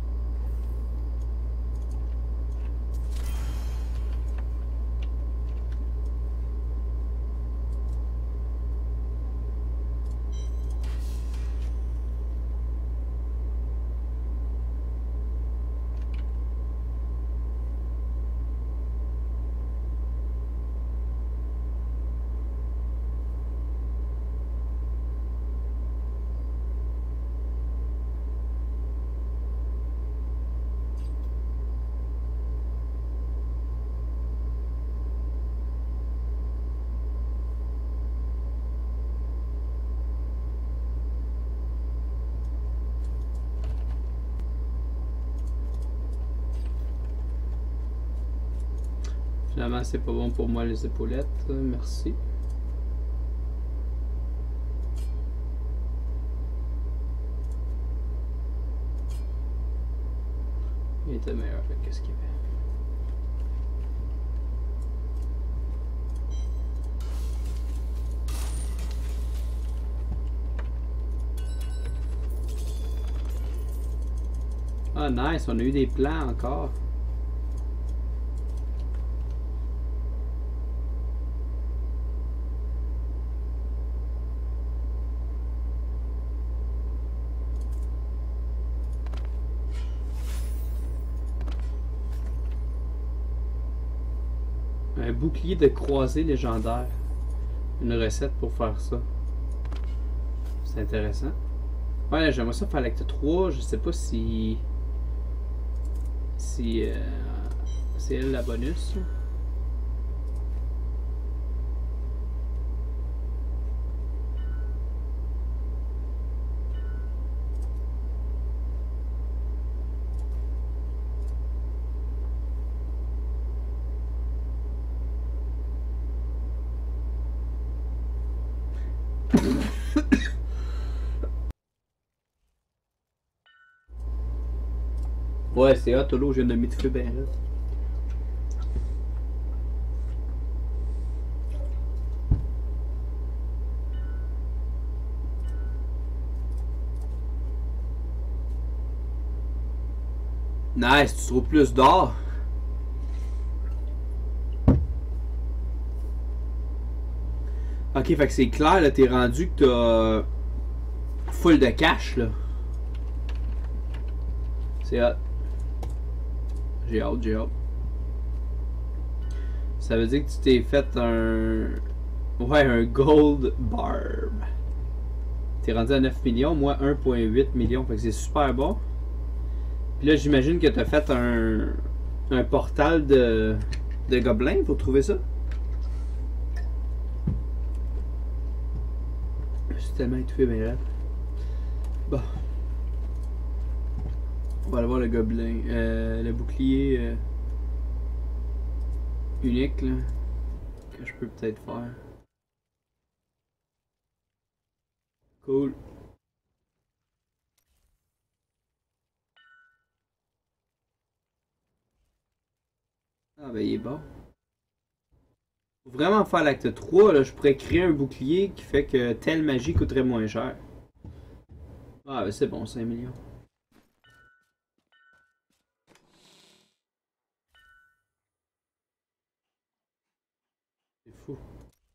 Finalement, c'est pas bon pour moi les épaulettes. Merci. Il était meilleur que ce qu'il y avait. Ah nice, on a eu des plans encore. Un bouclier de croisée légendaire. Une recette pour faire ça. C'est intéressant. Ouais, j'aimerais ça faire l'acte 3. Je sais pas si... c'est elle la bonus. Ouais, c'est hot, l'eau, je viens de mettre feu ben là. Nice, tu trouves plus d'or? Ok, fait que c'est clair, là, t'es rendu que t'as full de cash, là. C'est hot. J'ai hâte, j'ai hâte. Ça veut dire que tu t'es fait un... Ouais, un gold barb. T'es rendu à 9 millions, moi 1,8 million, fait que c'est super bon. Puis là, j'imagine que t'as fait un portal de gobelins pour trouver ça. Je suis tellement étouffé, mais là. Bon. On va aller voir le gobelin. Le bouclier unique, là. Que je peux peut-être faire. Cool. Ah ben il est bon. Faut vraiment faire l'acte 3, là, je pourrais créer un bouclier qui fait que telle magie coûterait moins cher. Ah ben c'est bon, 5 millions. C'est fou.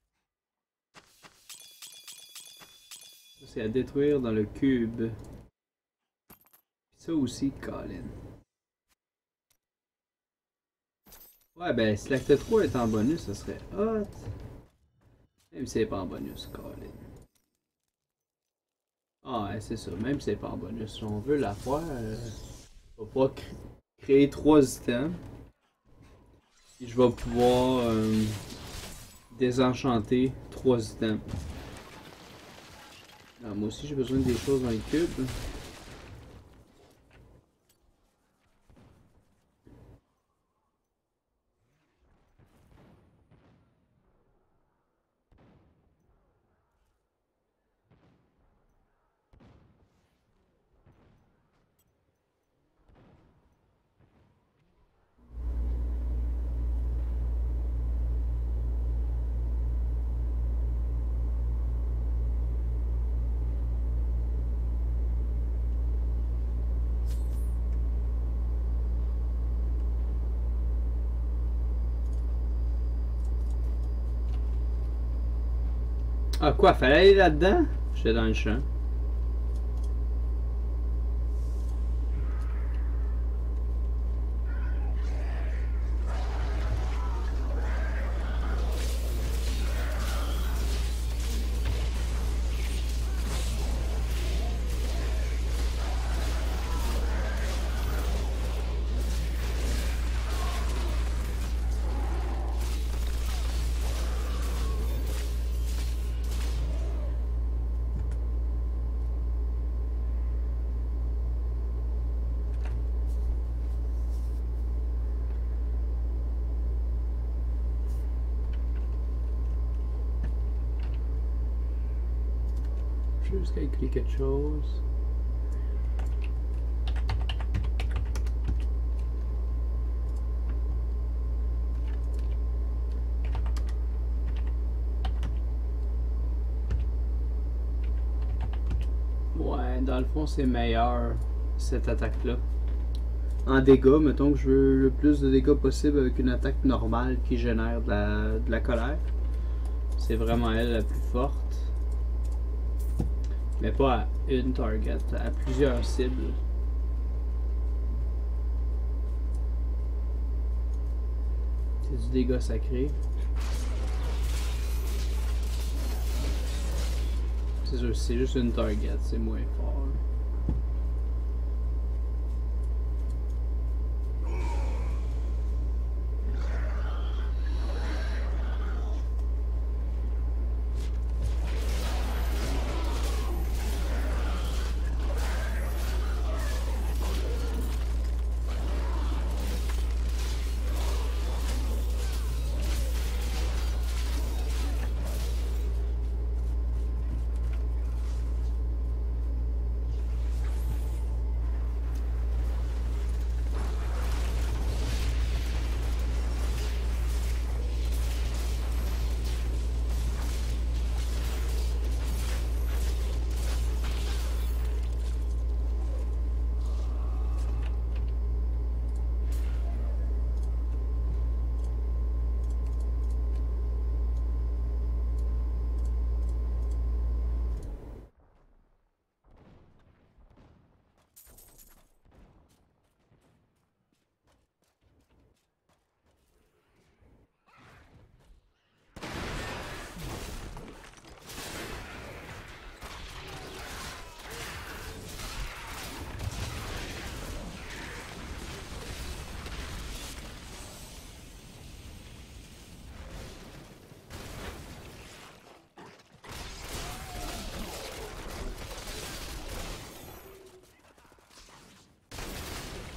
Ça c'est à détruire dans le cube. Ça aussi, Colin. Ouais, ben, si l'acte 3 est en bonus, ça serait hot. Même si c'est pas en bonus, Colin. Ah, ouais, c'est ça. Même si c'est pas en bonus, si on veut la faire, on va pas créer 3 items. Et je vais pouvoir désenchanter 3 items. Ah, moi aussi, j'ai besoin des choses dans le cube. Ah quoi, fallait aller là-dedans? J'étais dans le champ. Je vais juste calculer quelque chose. Ouais, dans le fond, c'est meilleur cette attaque-là. En dégâts, mettons que je veux le plus de dégâts possible avec une attaque normale qui génère de la colère. C'est vraiment elle la plus forte. Mais pas à une target, à plusieurs cibles. C'est du dégât sacré. C'est sûr, c'est juste une target, c'est moins fort.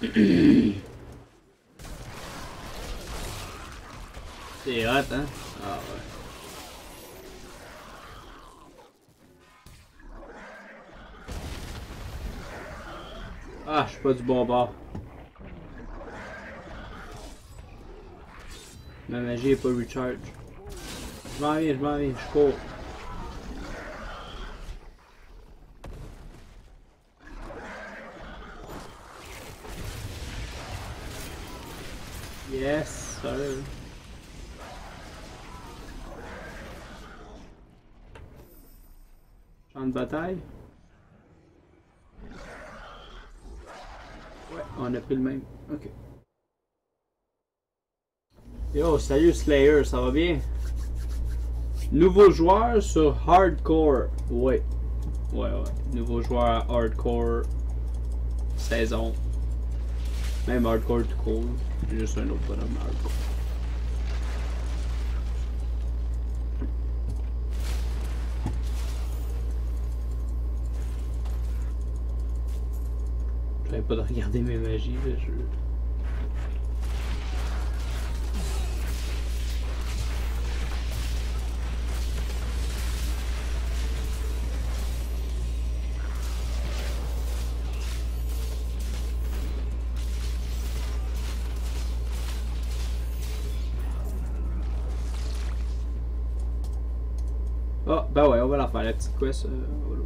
C'est hot, hein? Ah ouais. Ah, je suis pas du bon bord. Ma magie est pas recharge. Je m'en viens, je cours. Yes, sir. Champ de bataille. Ouais, on a pris le même. Ok. Yo, salut Slayer, ça va bien? Nouveau joueur sur Hardcore. Ouais. Ouais. Nouveau joueur à Hardcore. Saison. Même Hardcore tout cool. Juste un autre bonhomme Hardcore. J'avais pas de regarder mes magies, là, je... Ah, ben ouais, on va la faire, la petite quest. Voilà.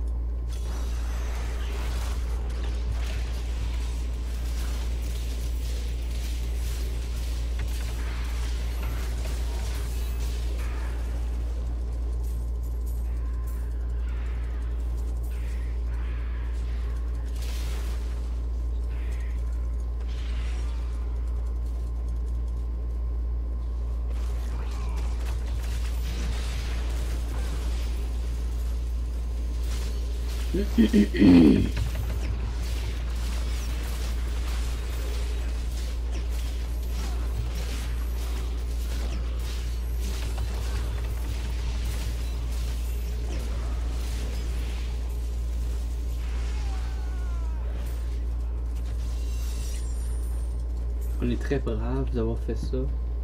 On est très braves d'avoir fait ça.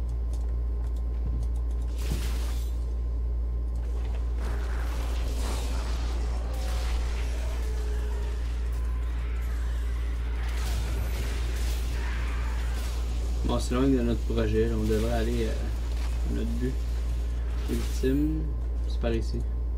Bon, c'est loin de notre projet, là. On devrait aller à notre but ultime. C'est par ici.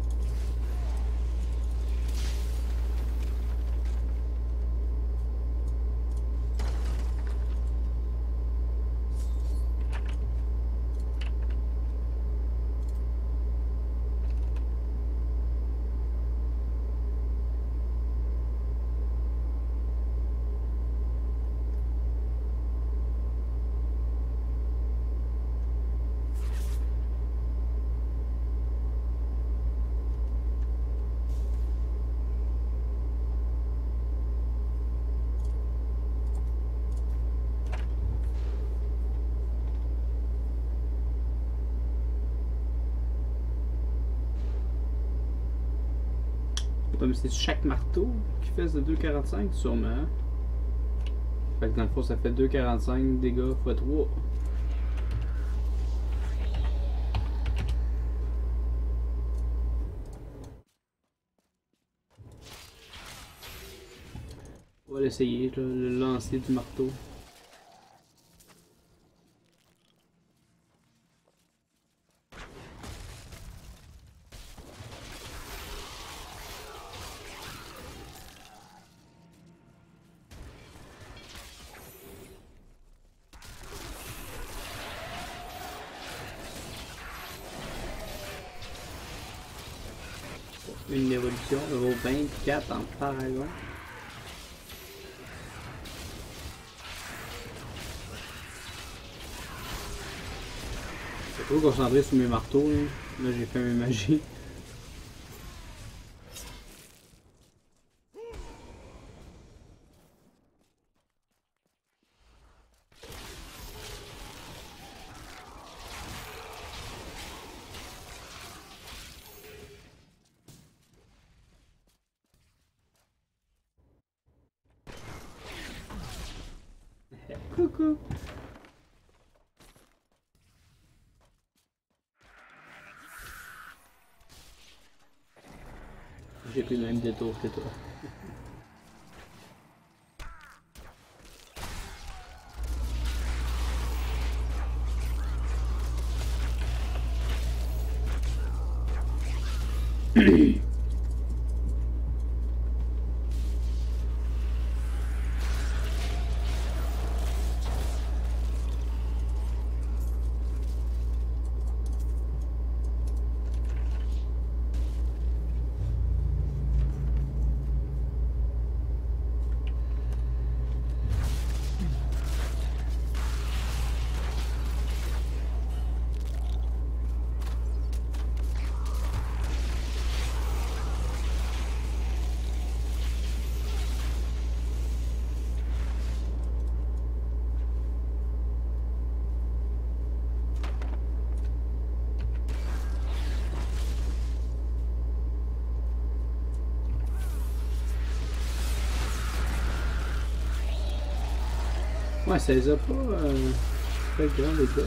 Comme c'est chaque marteau qui fait de 2,45 sûrement. Fait que dans le fond ça fait 2,45 dégâts x 3. On va l'essayer, le lancer du marteau. Une évolution, niveau 24 en paragon. Je suis trop concentré sur mes marteaux. Là j'ai fait mes magies. Coucou! J'ai pris le même détour que toi. Ouais, ça les a pas fait grand les gars.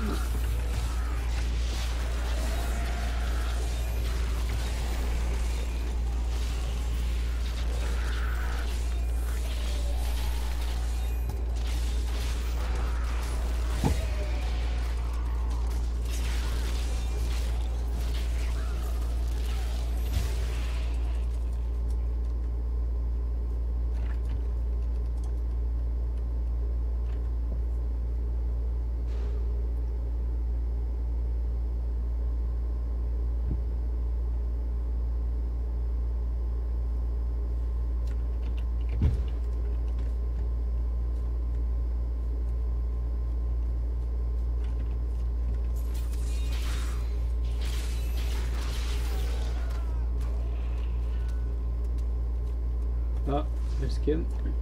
Ah, le skin.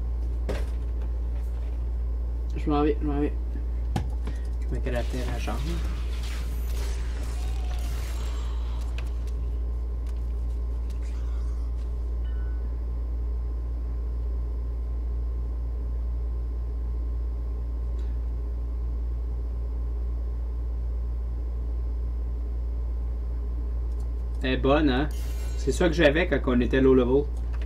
Je m'en vais, je m'en vais. Je me caractère à la chambre. Elle est bonne, hein? C'est ça que j'avais quand on était low level.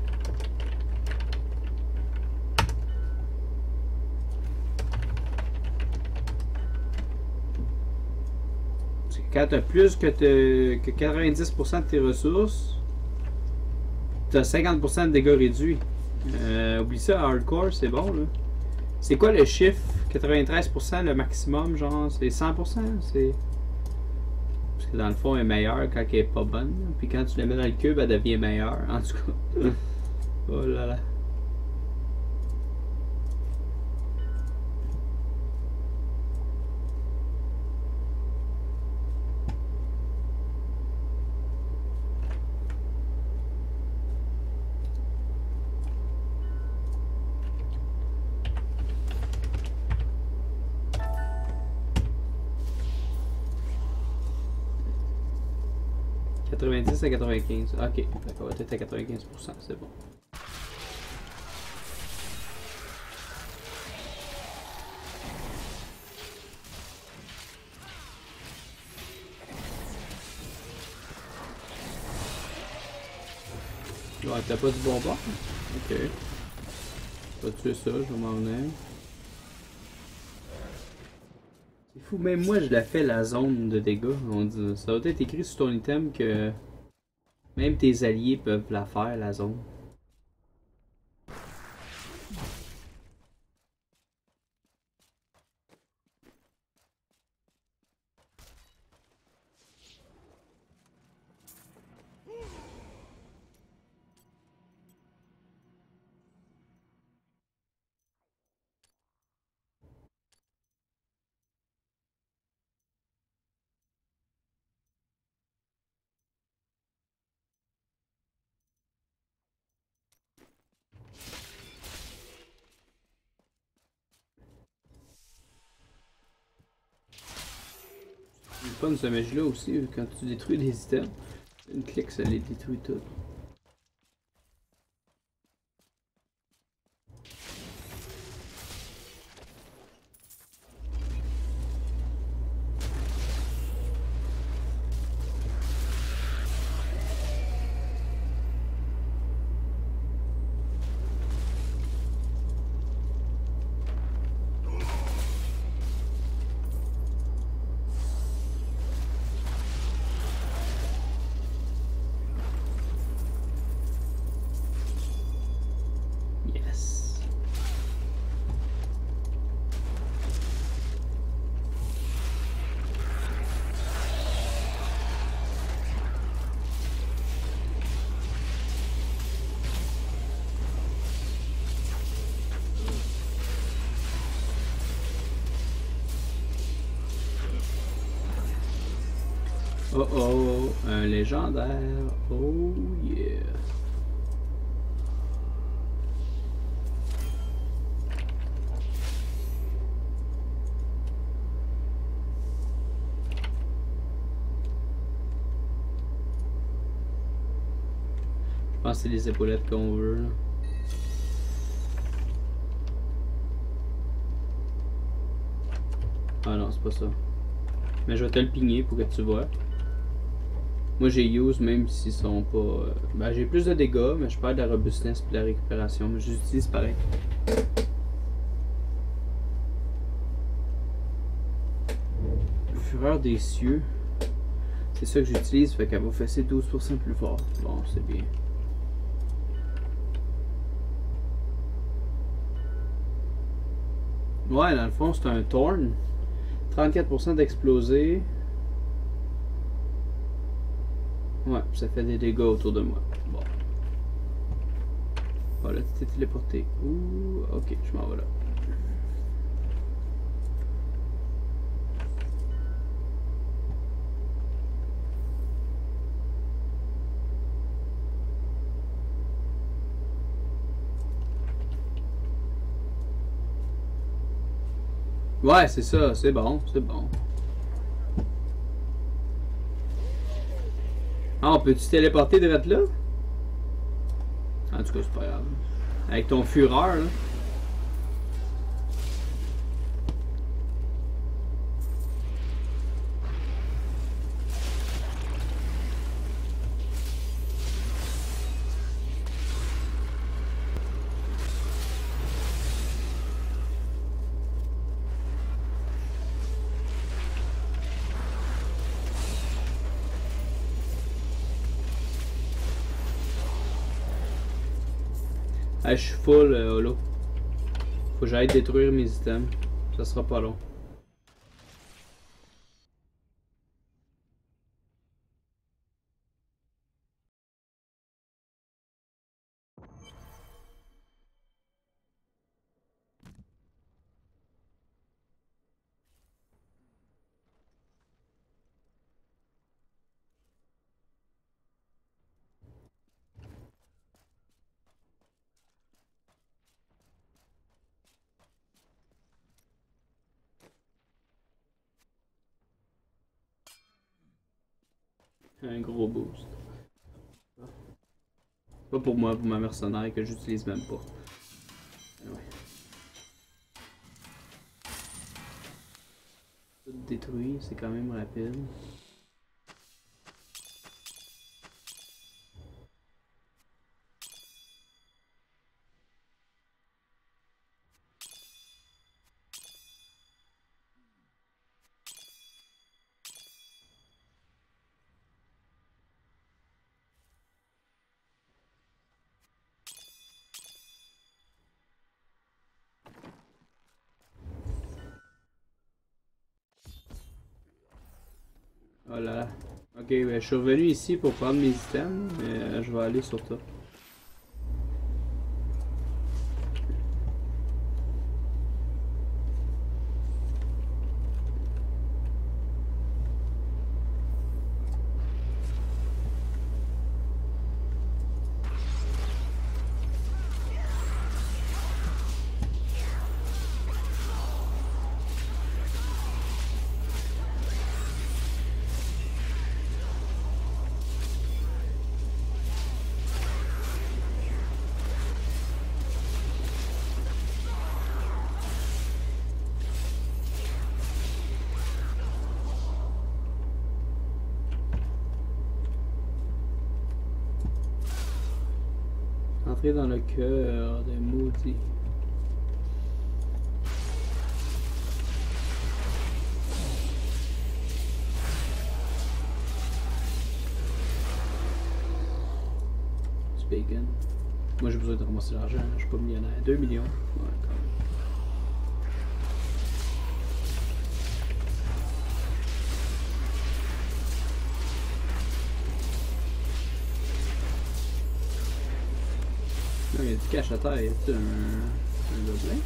Quand t'as plus que 90% de tes ressources, t'as 50% de dégâts réduits. Oublie ça, hardcore, c'est bon là. C'est quoi le chiffre? 93% le maximum, genre, c'est 100%? C'est... Parce que dans le fond, elle est meilleure quand elle est pas bonne. Puis quand tu la mets dans le cube, elle devient meilleure. En tout cas. Oh là là. « 90 à 95. Ok, d'accord, on va être à 95%, c'est bon. Ouais, t'as pas du bonbon? Ok. Pas tuer ça, je vais m'en venir. C'est fou, même moi je la fais la zone de dégâts. On dit, ça doit être écrit sur ton item que même tes alliés peuvent la faire, la zone. Le fun de ce mage-là aussi, quand tu détruis des items, une clique ça les détruit tout. Oh oh, un légendaire. Oh yeah. Je pense que c'est les épaulettes qu'on veut. Là. Ah non, c'est pas ça. Mais je vais te le pigner pour que tu vois. Moi j'ai use même s'ils sont pas... Ben j'ai plus de dégâts, mais je perds de la robustesse et de la récupération. Mais j'utilise pareil. Fureur des cieux. C'est ça que j'utilise, fait qu'elle va fesser 12% plus fort. Bon, c'est bien. Ouais, dans le fond, c'est un Thorn. 34% d'explosé. Ouais, ça fait des dégâts autour de moi. Bon. Voilà, tu t'es téléporté. Ouh, ok, je m'en vais là. Ouais, c'est ça, c'est bon, c'est bon. Ah, on peut-tu téléporter de là? En tout cas, c'est pas grave. Avec ton fureur, là. Ah, je suis full holo. Faut que j'aille détruire mes items. Ça sera pas long. Un gros boost. Pas pour moi, pour ma mercenaire que j'utilise même pas. Ouais. Tout détruit, c'est quand même rapide. Voilà. Ok, ben, je suis revenu ici pour prendre mes items, mais je vais aller sur toi. Entrer dans le cœur des maudits. Du bacon. Moi j'ai besoin de ramasser l'argent, je suis pas millionnaire. 2 millions. Ouais, quand même. Là, il y a du cash à terre, y a-t-il un gobelin?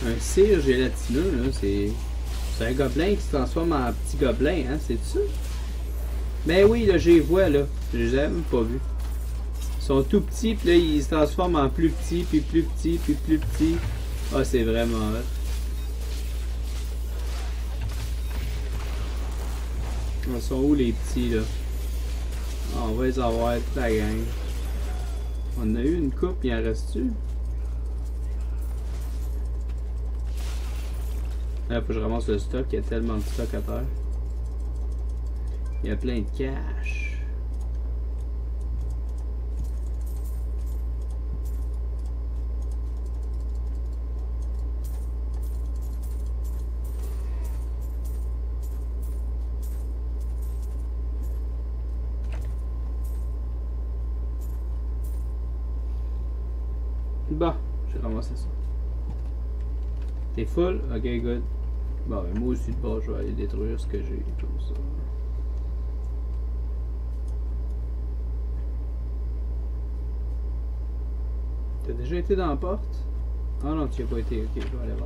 Un cire gélatineux, là, c'est un gobelin qui se transforme en petit gobelin, hein, c'est ça? Ben oui, là, je les vois, là. Je les ai même pas vus. Ils sont tout petits, puis là, ils se transforment en plus petits, puis plus petits, puis plus petits. Ah, c'est vraiment hot. Ils sont où les petits, là? Ah, on va les avoir toute la gang. On a eu une coupe, il en reste-tu? Là, faut que je ramasse le stock, il y a tellement de stock à terre. Il y a plein de cash. Bon, j'ai ramassé ça. T'es full? Ok, good. Bon, ben moi aussi, de bas, je vais aller détruire ce que j'ai, comme ça. T'as déjà été dans la porte? Ah non, tu n'y as pas été. Ok, je vais aller voir.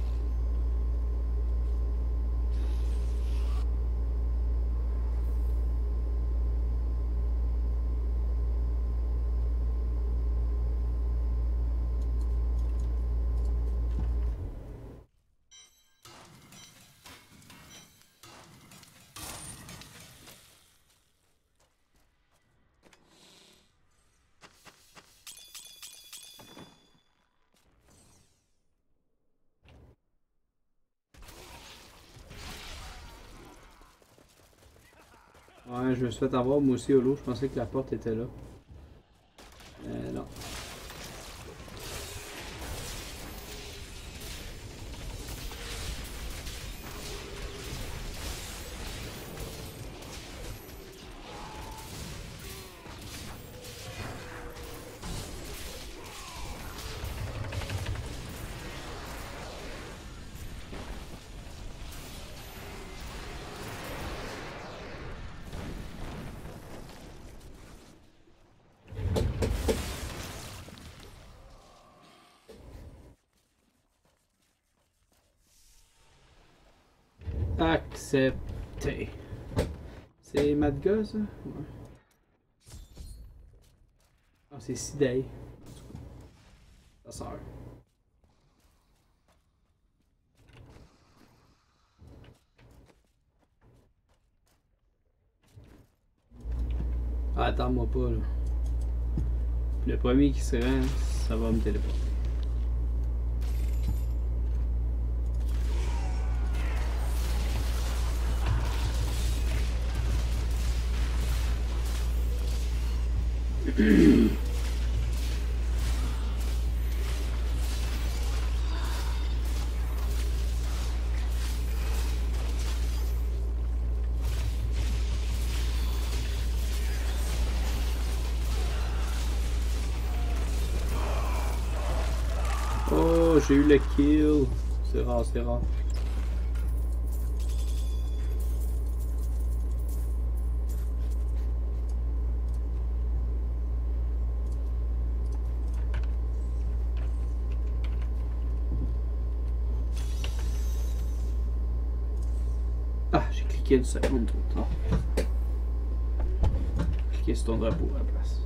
Ouais, je me suis fait avoir moi aussi au lot. Je pensais que la porte était là. Non. Accepté. C'est Madga, ça? Ouais. Ah, c'est Sidey. Sa sœur. Ah, attends-moi pas, là. Le premier qui se rend, ça va me téléporter. Oh, j'ai eu le kill. C'est rare, c'est rare. Ah, j'ai cliqué une seconde trop tard. Cliquer sur ton drapeau à la place.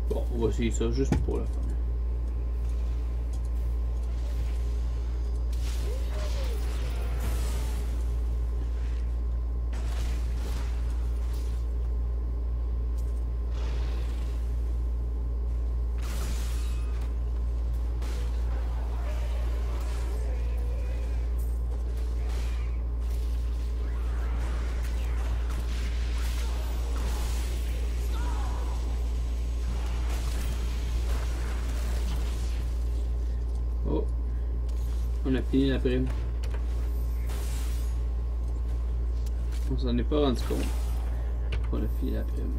Bon, on va essayer ça juste pour la fin. Oh, on a fini la prime. On s'en est pas rendu compte. On a fini la prime.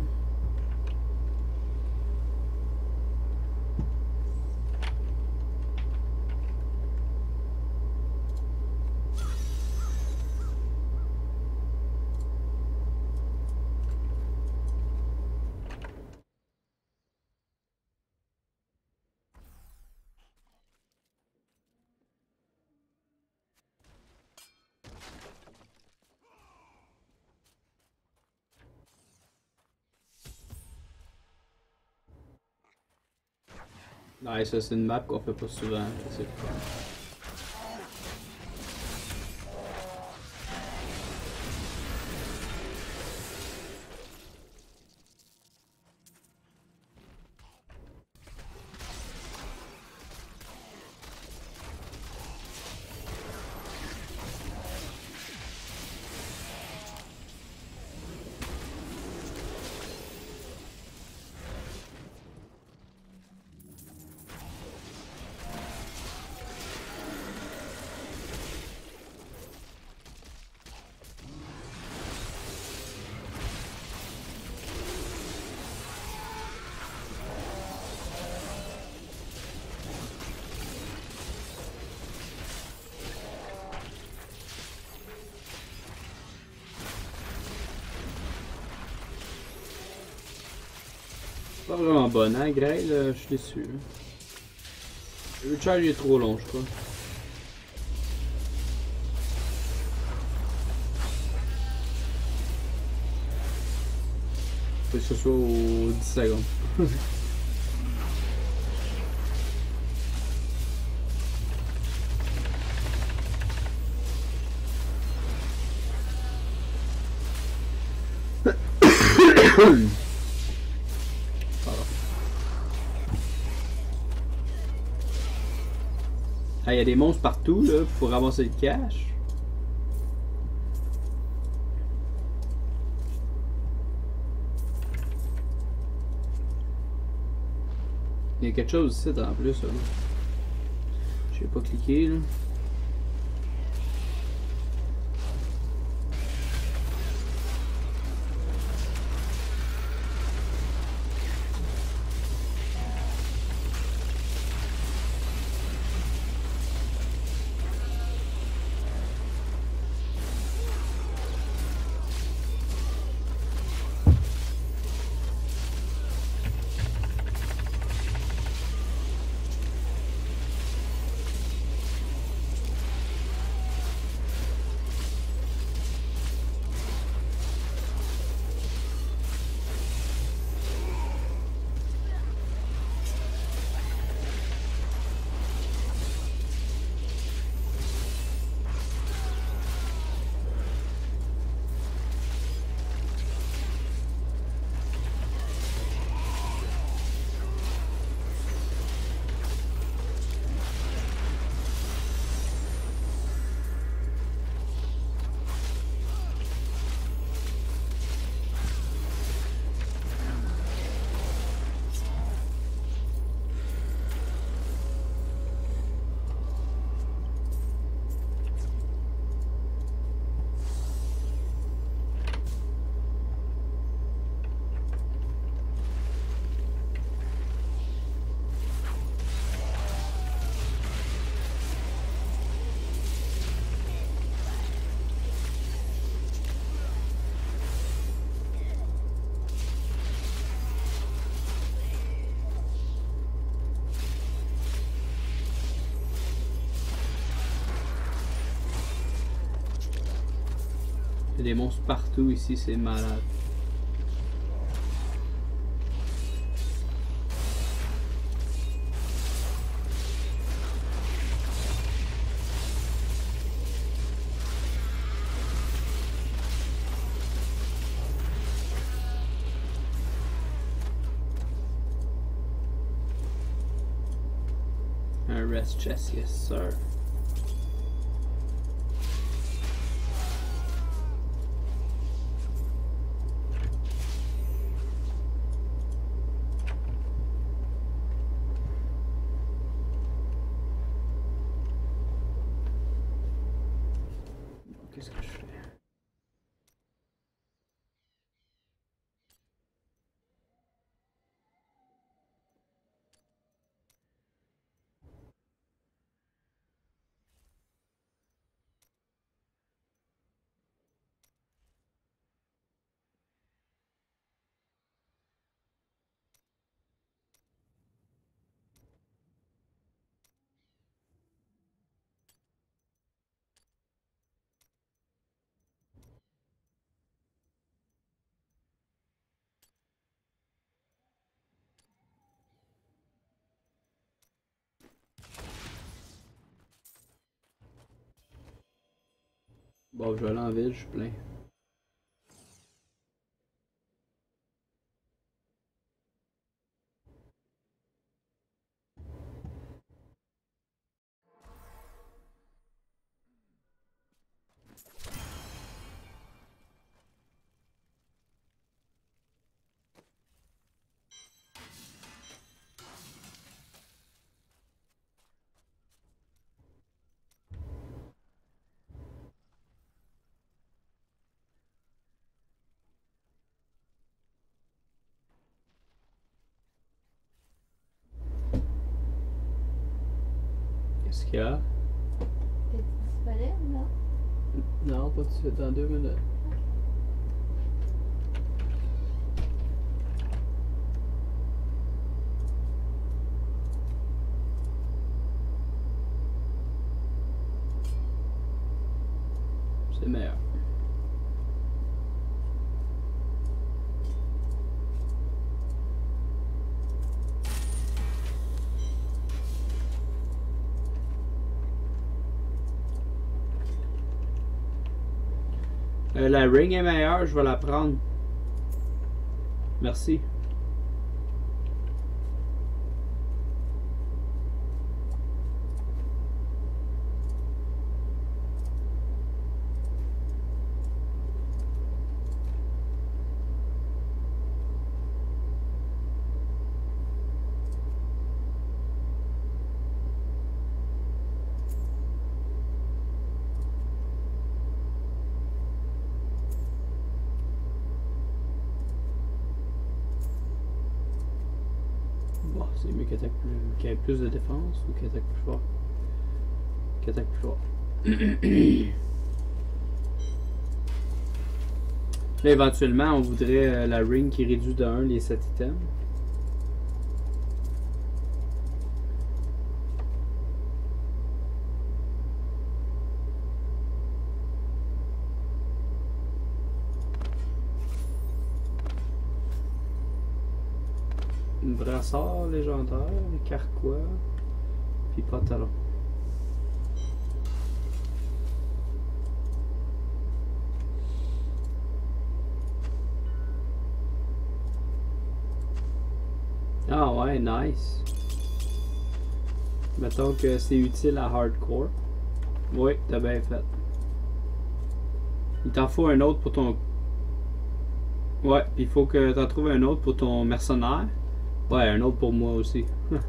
Ouais, ça c'est une map qu'on fait pas souvent. C'est le fun. Pas vraiment bonne, hein, Grey, là, je suis déçu. Le charge est trop long, je crois. Faut que ce soit aux 10 secondes. Ah, il y a des monstres partout, là, pour ramasser le cash. Il y a quelque chose ici en plus, là. Je vais pas cliquer, là. Il y a des monstres partout ici, c'est malade. Un rest chest, yes sir. Qu'est-ce que je fais? Bon, je vais aller en ville, je suis plein. Qu'est-ce qu'il y a? T'es disponible, là? Non, pas tout de suite, dans 2 minutes. C'est meilleur. La ring est meilleure, je vais la prendre. Merci. Bon, c'est mieux qu'elle ait plus de défense ou qu'elle attaque plus fort. Qu'elle attaque plus fort. Là, éventuellement, on voudrait la ring qui réduit de 1 les 7 items. Brassard légendaire, carquois, puis pantalon. Ah ouais, nice. Mettons que c'est utile à hardcore. Oui, t'as bien fait. Il t'en faut un autre pour ton... Ouais, puis il faut que t'en trouves un autre pour ton mercenaire. Ouais, un autre pour moi aussi.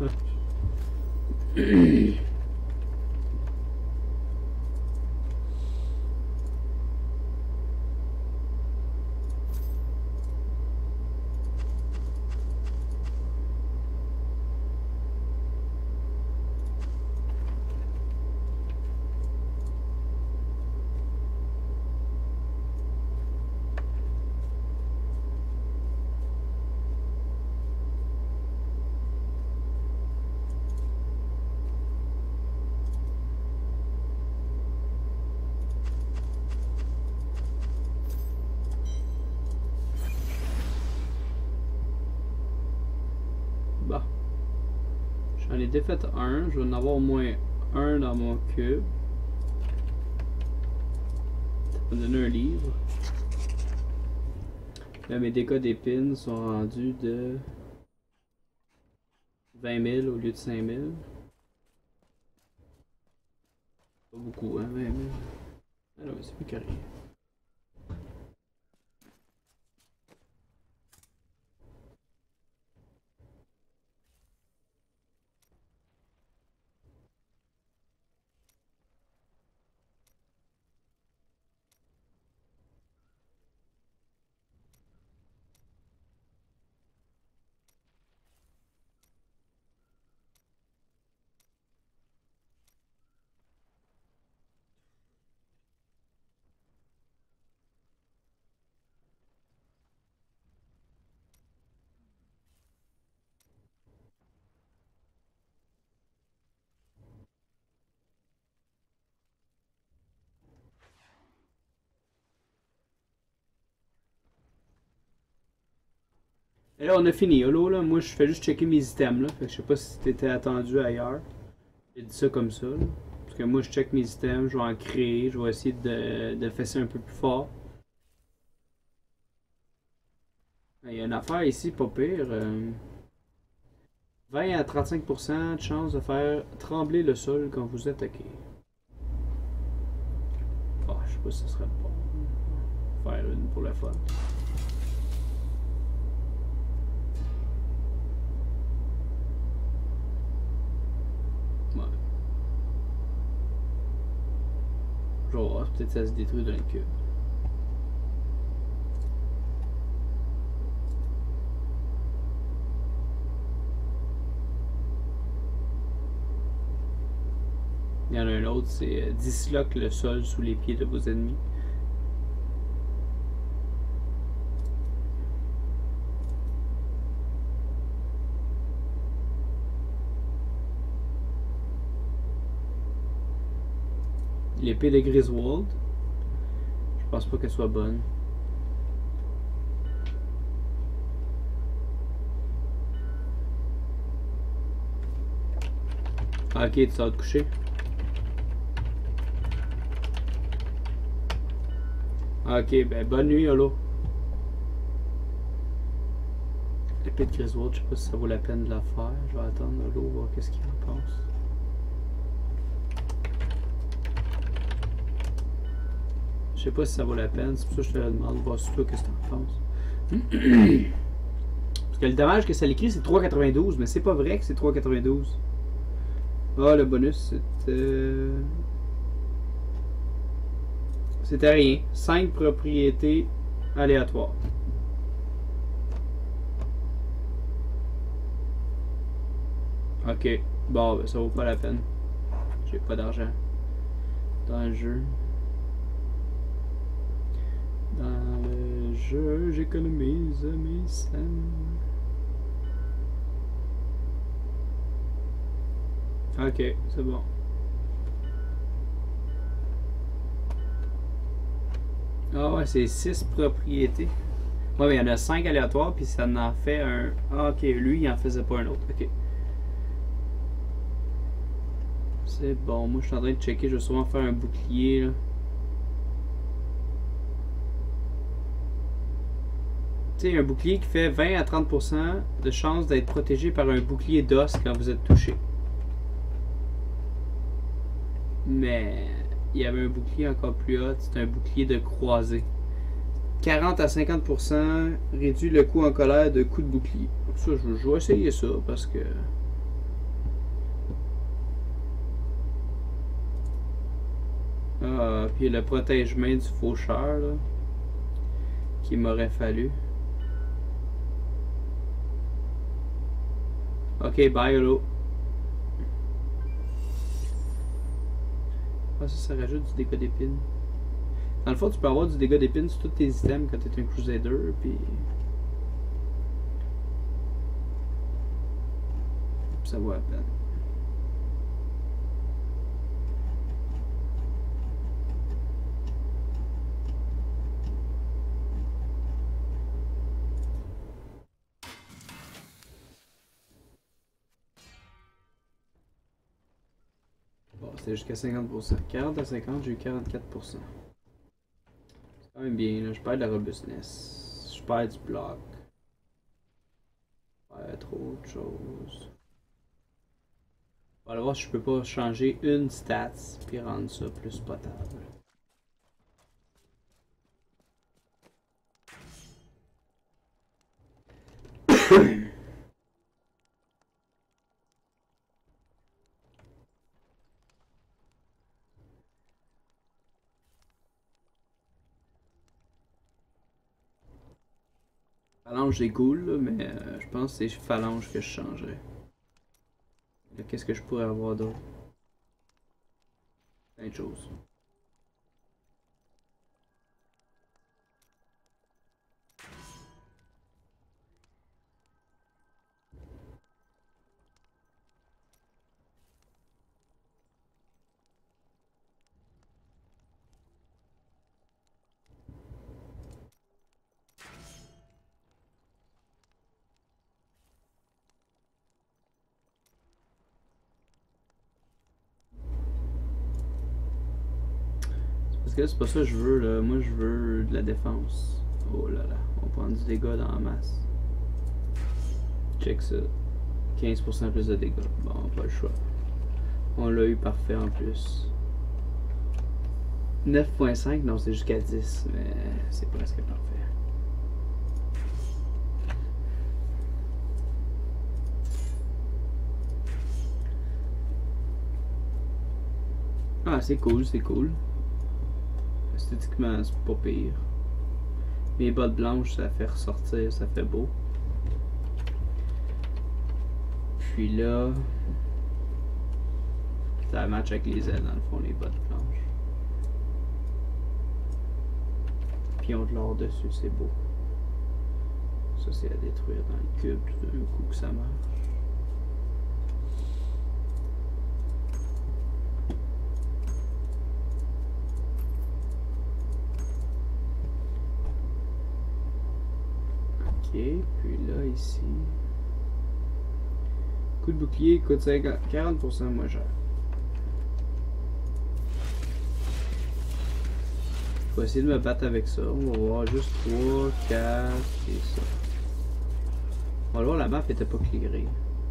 Bon. J'en ai défait un. Je vais en avoir au moins un dans mon cube. Ça va me donner un livre. Là, mes dégâts d'épines sont rendus de 20 000 au lieu de 5 000. Pas beaucoup, hein, mais... Ah non, c'est plus carré. Et là, on a fini, Holo, là. Moi, je fais juste checker mes items, là. Fait que je sais pas si t'étais attendu ailleurs. J'ai dit ça comme ça, là. Parce que moi, je check mes items, je vais en créer, je vais essayer de fesser un peu plus fort. Il y a une affaire ici, pas pire. 20 à 35% de chance de faire trembler le sol quand vous attaquez. Ah, je sais pas si ce serait bon. Faire une pour le fun. Ouais. Genre, peut-être ça se détruit dans le cube. Il y en a un autre, c'est disloque le sol sous les pieds de vos ennemis. L'épée de Griswold. Je pense pas qu'elle soit bonne. Ah, ok, tu vas te coucher. Ah, ok, ben bonne nuit, Holo. L'épée de Griswold, je sais pas si ça vaut la peine de la faire. Je vais attendre Holo, voir qu'est-ce qu'il en pense. Je sais pas si ça vaut la peine, c'est pour ça que je te le demande, voir sur toi qu'est-ce que t'en penses. Parce que le dommage que ça l'écrit c'est 3,92, mais c'est pas vrai que c'est 3,92. Ah, le bonus c'était rien. 5 propriétés aléatoires. Ok, bon, ben, ça vaut pas la peine. J'ai pas d'argent dans le jeu. Dans le jeu, j'économise mes scènes. Ok, c'est bon. Ah ouais, c'est 6 propriétés. Ouais, mais il y en a 5 aléatoires, puis ça en fait un... Ah, ok, lui, il en faisait pas un autre. Ok. C'est bon, moi je suis en train de checker, je vais sûrement faire un bouclier, là. Tu sais, un bouclier qui fait 20 à 30% de chance d'être protégé par un bouclier d'os quand vous êtes touché. Mais il y avait un bouclier encore plus haut, c'est un bouclier de croisée. 40 à 50% réduit le coût en colère de coups de bouclier. Ça, je vais essayer ça parce que... Ah, puis le protège-main du faucheur, là, qu'il m'aurait fallu. Ok, bye, Holo. Ah, ça rajoute du dégât d'épine. Dans le fond, tu peux avoir du dégât d'épine sur tous tes items quand tu es un Crusader, puis ça vaut la peine. Bon, c'était jusqu'à 50%. 40 à 50, j'ai eu 44%. C'est quand même bien, là. Je perds de la robustness. Je perds du bloc. Je perds trop de choses. On va voir si je peux pas changer une stats puis rendre ça plus potable. Phalange c'est cool, là, mais je pense que c'est phalange que je changerais. Qu'est-ce que je pourrais avoir d'autre? Plein de choses. Parce que là, c'est pas ça que je veux, là. Moi, je veux de la défense. Oh là là, on prend du dégât dans la masse. Check ça. 15% plus de dégâts. Bon, pas le choix. On l'a eu parfait en plus. 9.5, non, c'est jusqu'à 10, mais c'est presque parfait. Ah, c'est cool, c'est cool. Esthétiquement, c'est pas pire. Mes bottes blanches, ça fait ressortir, ça fait beau. Puis là, ça match avec les ailes dans le fond, les bottes blanches. Puis on de l'or dessus, c'est beau. Ça, c'est à détruire dans le cube tout d'un coup que ça marche. Ok, puis là, ici. Coup de bouclier coûte 40% moins cher. Je vais essayer de me battre avec ça. On va voir juste 3, 4 et ça. On va voir, la map était pas clearée.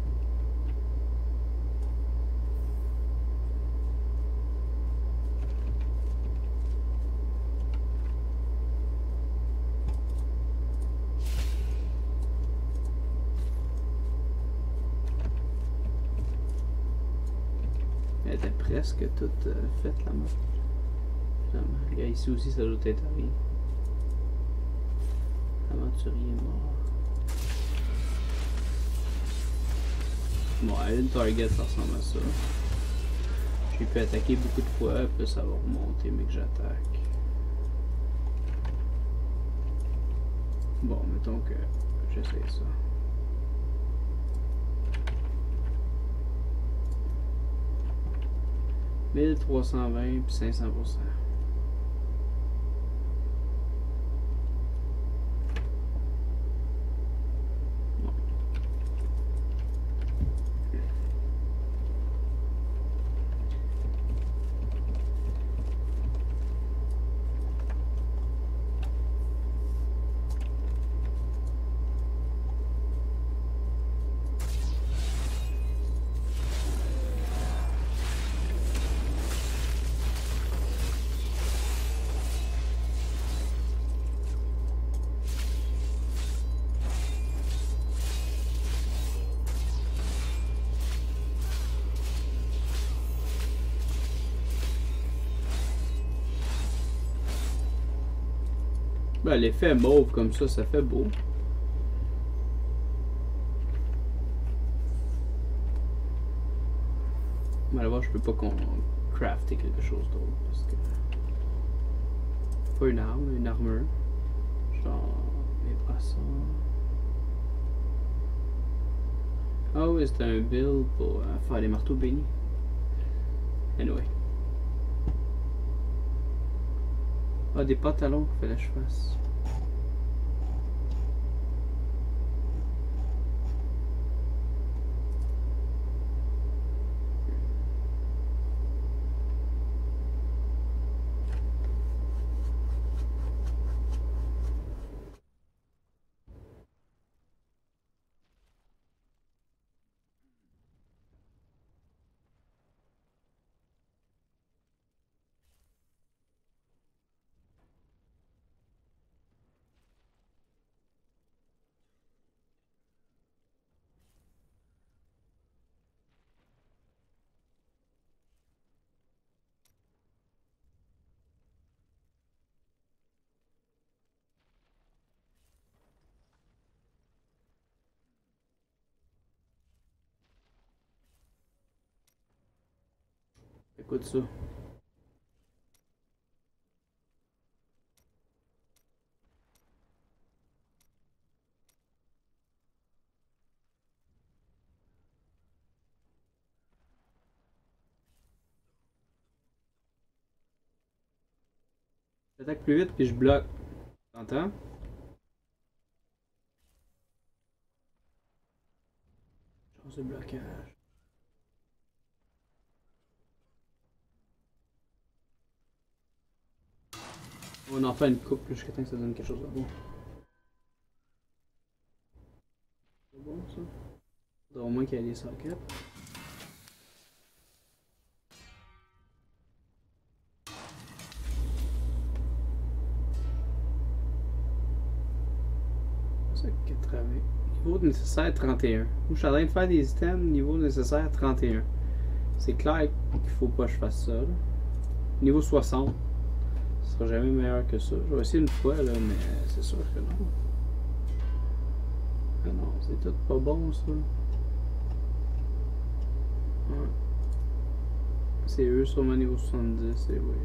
Elle était presque toute faite la map. Finalement. Regarde, ici aussi, ça doit être rien. Aventurier mort. Bon, une target, ça ressemble à ça. J'ai pu attaquer beaucoup de fois, puis ça va remonter, mais que j'attaque. Bon, mettons que j'essaie ça. « 1320 puis 500%. Ben, l'effet mauve comme ça fait beau. Mais alors, je peux pas crafter quelque chose d'autre parce que. Pas une arme, une armure. Genre. Les brassards. Ah oui, c'est un build pour faire les marteaux bénis. Anyway. Ah, des pantalons qu'il fallait que je fasse. Écoute ça. J'attaque plus vite puis je bloque. T'entends? Chance de blocage. On en fait une coupe jusqu'à temps que ça donne quelque chose de bon. C'est bon ça? Faudrait au moins qu'il y ait des sockets. C'est ça qui est travé. Niveau nécessaire 31. Moi je suis en train de faire des items niveau nécessaire 31. C'est clair qu'il faut pas que je fasse ça. Là. Niveau 60. Ce sera jamais meilleur que ça. Je vais essayer une fois là, mais c'est sûr que non. Ah non, c'est tout pas bon ça. Ouais. C'est eux sur mon niveau 70, et oui.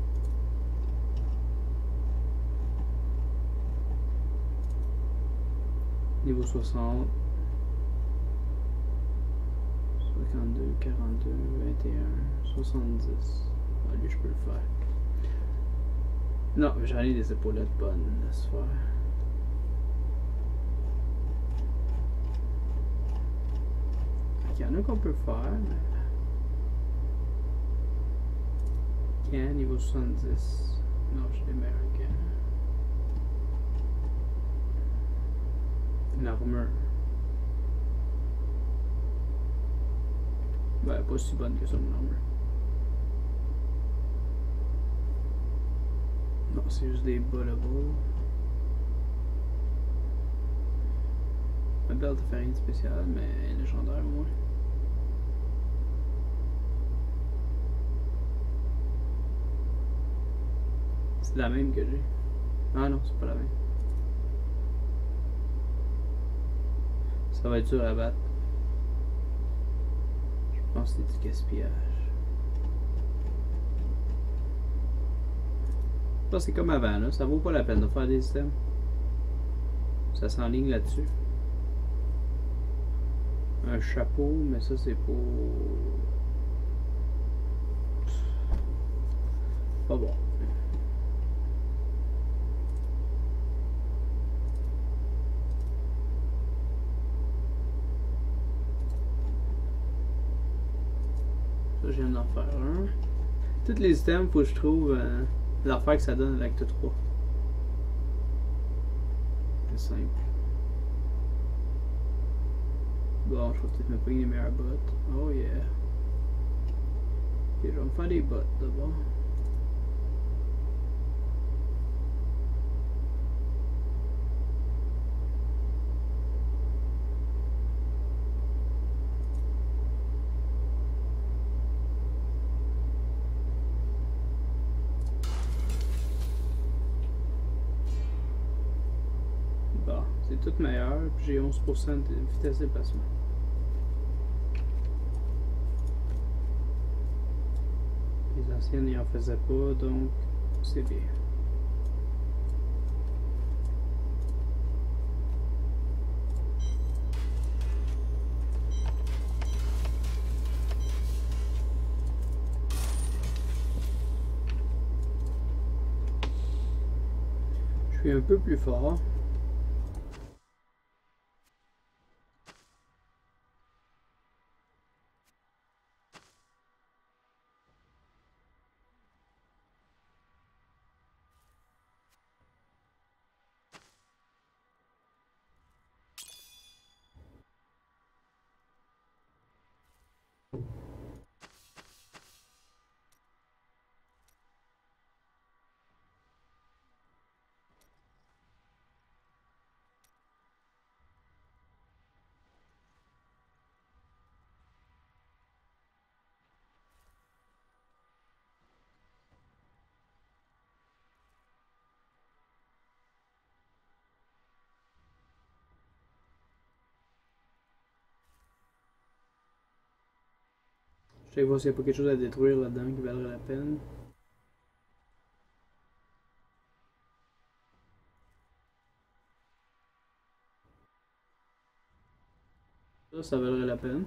Niveau 60. 52, 42, 21, 70. Ah, lui, je peux le faire. Non, j'en ai des épaulettes bonnes, laisse faire. Il y en a qu'on peut faire, mais. Gain niveau 70. Non, j'ai des meilleurs gains. Une armure. Ben, pas si bonne que ça, mon armure. Non, c'est juste des bullables. Ma belle de faire rien de spécial, mais légendaire au moins. C'est la même que j'ai. Ah non, c'est pas la même. Ça va être dur à battre. Je pense que c'est du gaspillage. Ça c'est comme avant, là. Ça vaut pas la peine de faire des items. Ça s'enligne là-dessus. Un chapeau, mais ça c'est pour... Pas bon. Ça, je viens d'en faire un. Tous les items, faut que je trouve l'affaire que ça donne à l'acte 3. C'est simple. Bon, je vais peut-être me payer les meilleures bottes. Oh yeah. Ok, je vais me faire des bottes d'abord. Bon, c'est tout meilleur, puis j'ai 11% de vitesse de déplacement. Les anciennes n'y en faisaient pas, donc c'est bien. Je suis un peu plus fort. Je sais voir s'il n'y a pas quelque chose à détruire là-dedans qui valerait la peine. Ça valerait la peine.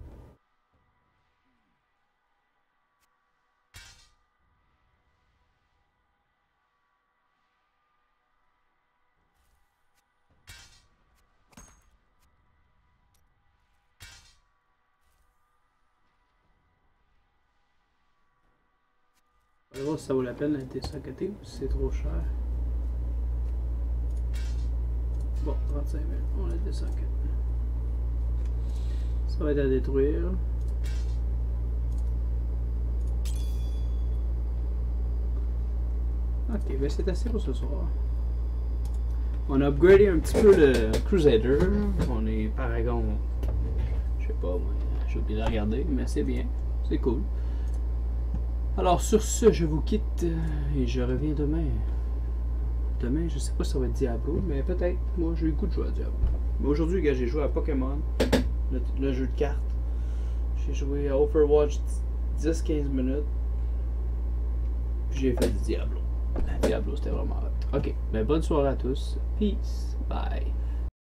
On va voir si ça vaut la peine d'être désaccatté ou si c'est trop cher. Bon, 35 000, on l'a désaccatté. Ça va être à détruire. Ok, ben c'est assez pour ce soir. On a upgradé un petit peu le Crusader. On est Paragon. Je sais pas, moi, j'ai oublié de regarder, mais c'est bien. C'est cool. Alors sur ce, je vous quitte et je reviens demain. Demain, je sais pas si ça va être Diablo, mais peut-être. Moi, j'ai eu le coup de jouer à Diablo. Mais aujourd'hui, gars, j'ai joué à Pokémon, le jeu de cartes. J'ai joué à Overwatch 10-15 minutes. Puis j'ai fait du Diablo. Diablo, c'était vraiment hot. Ok, ben bonne soirée à tous. Peace. Bye.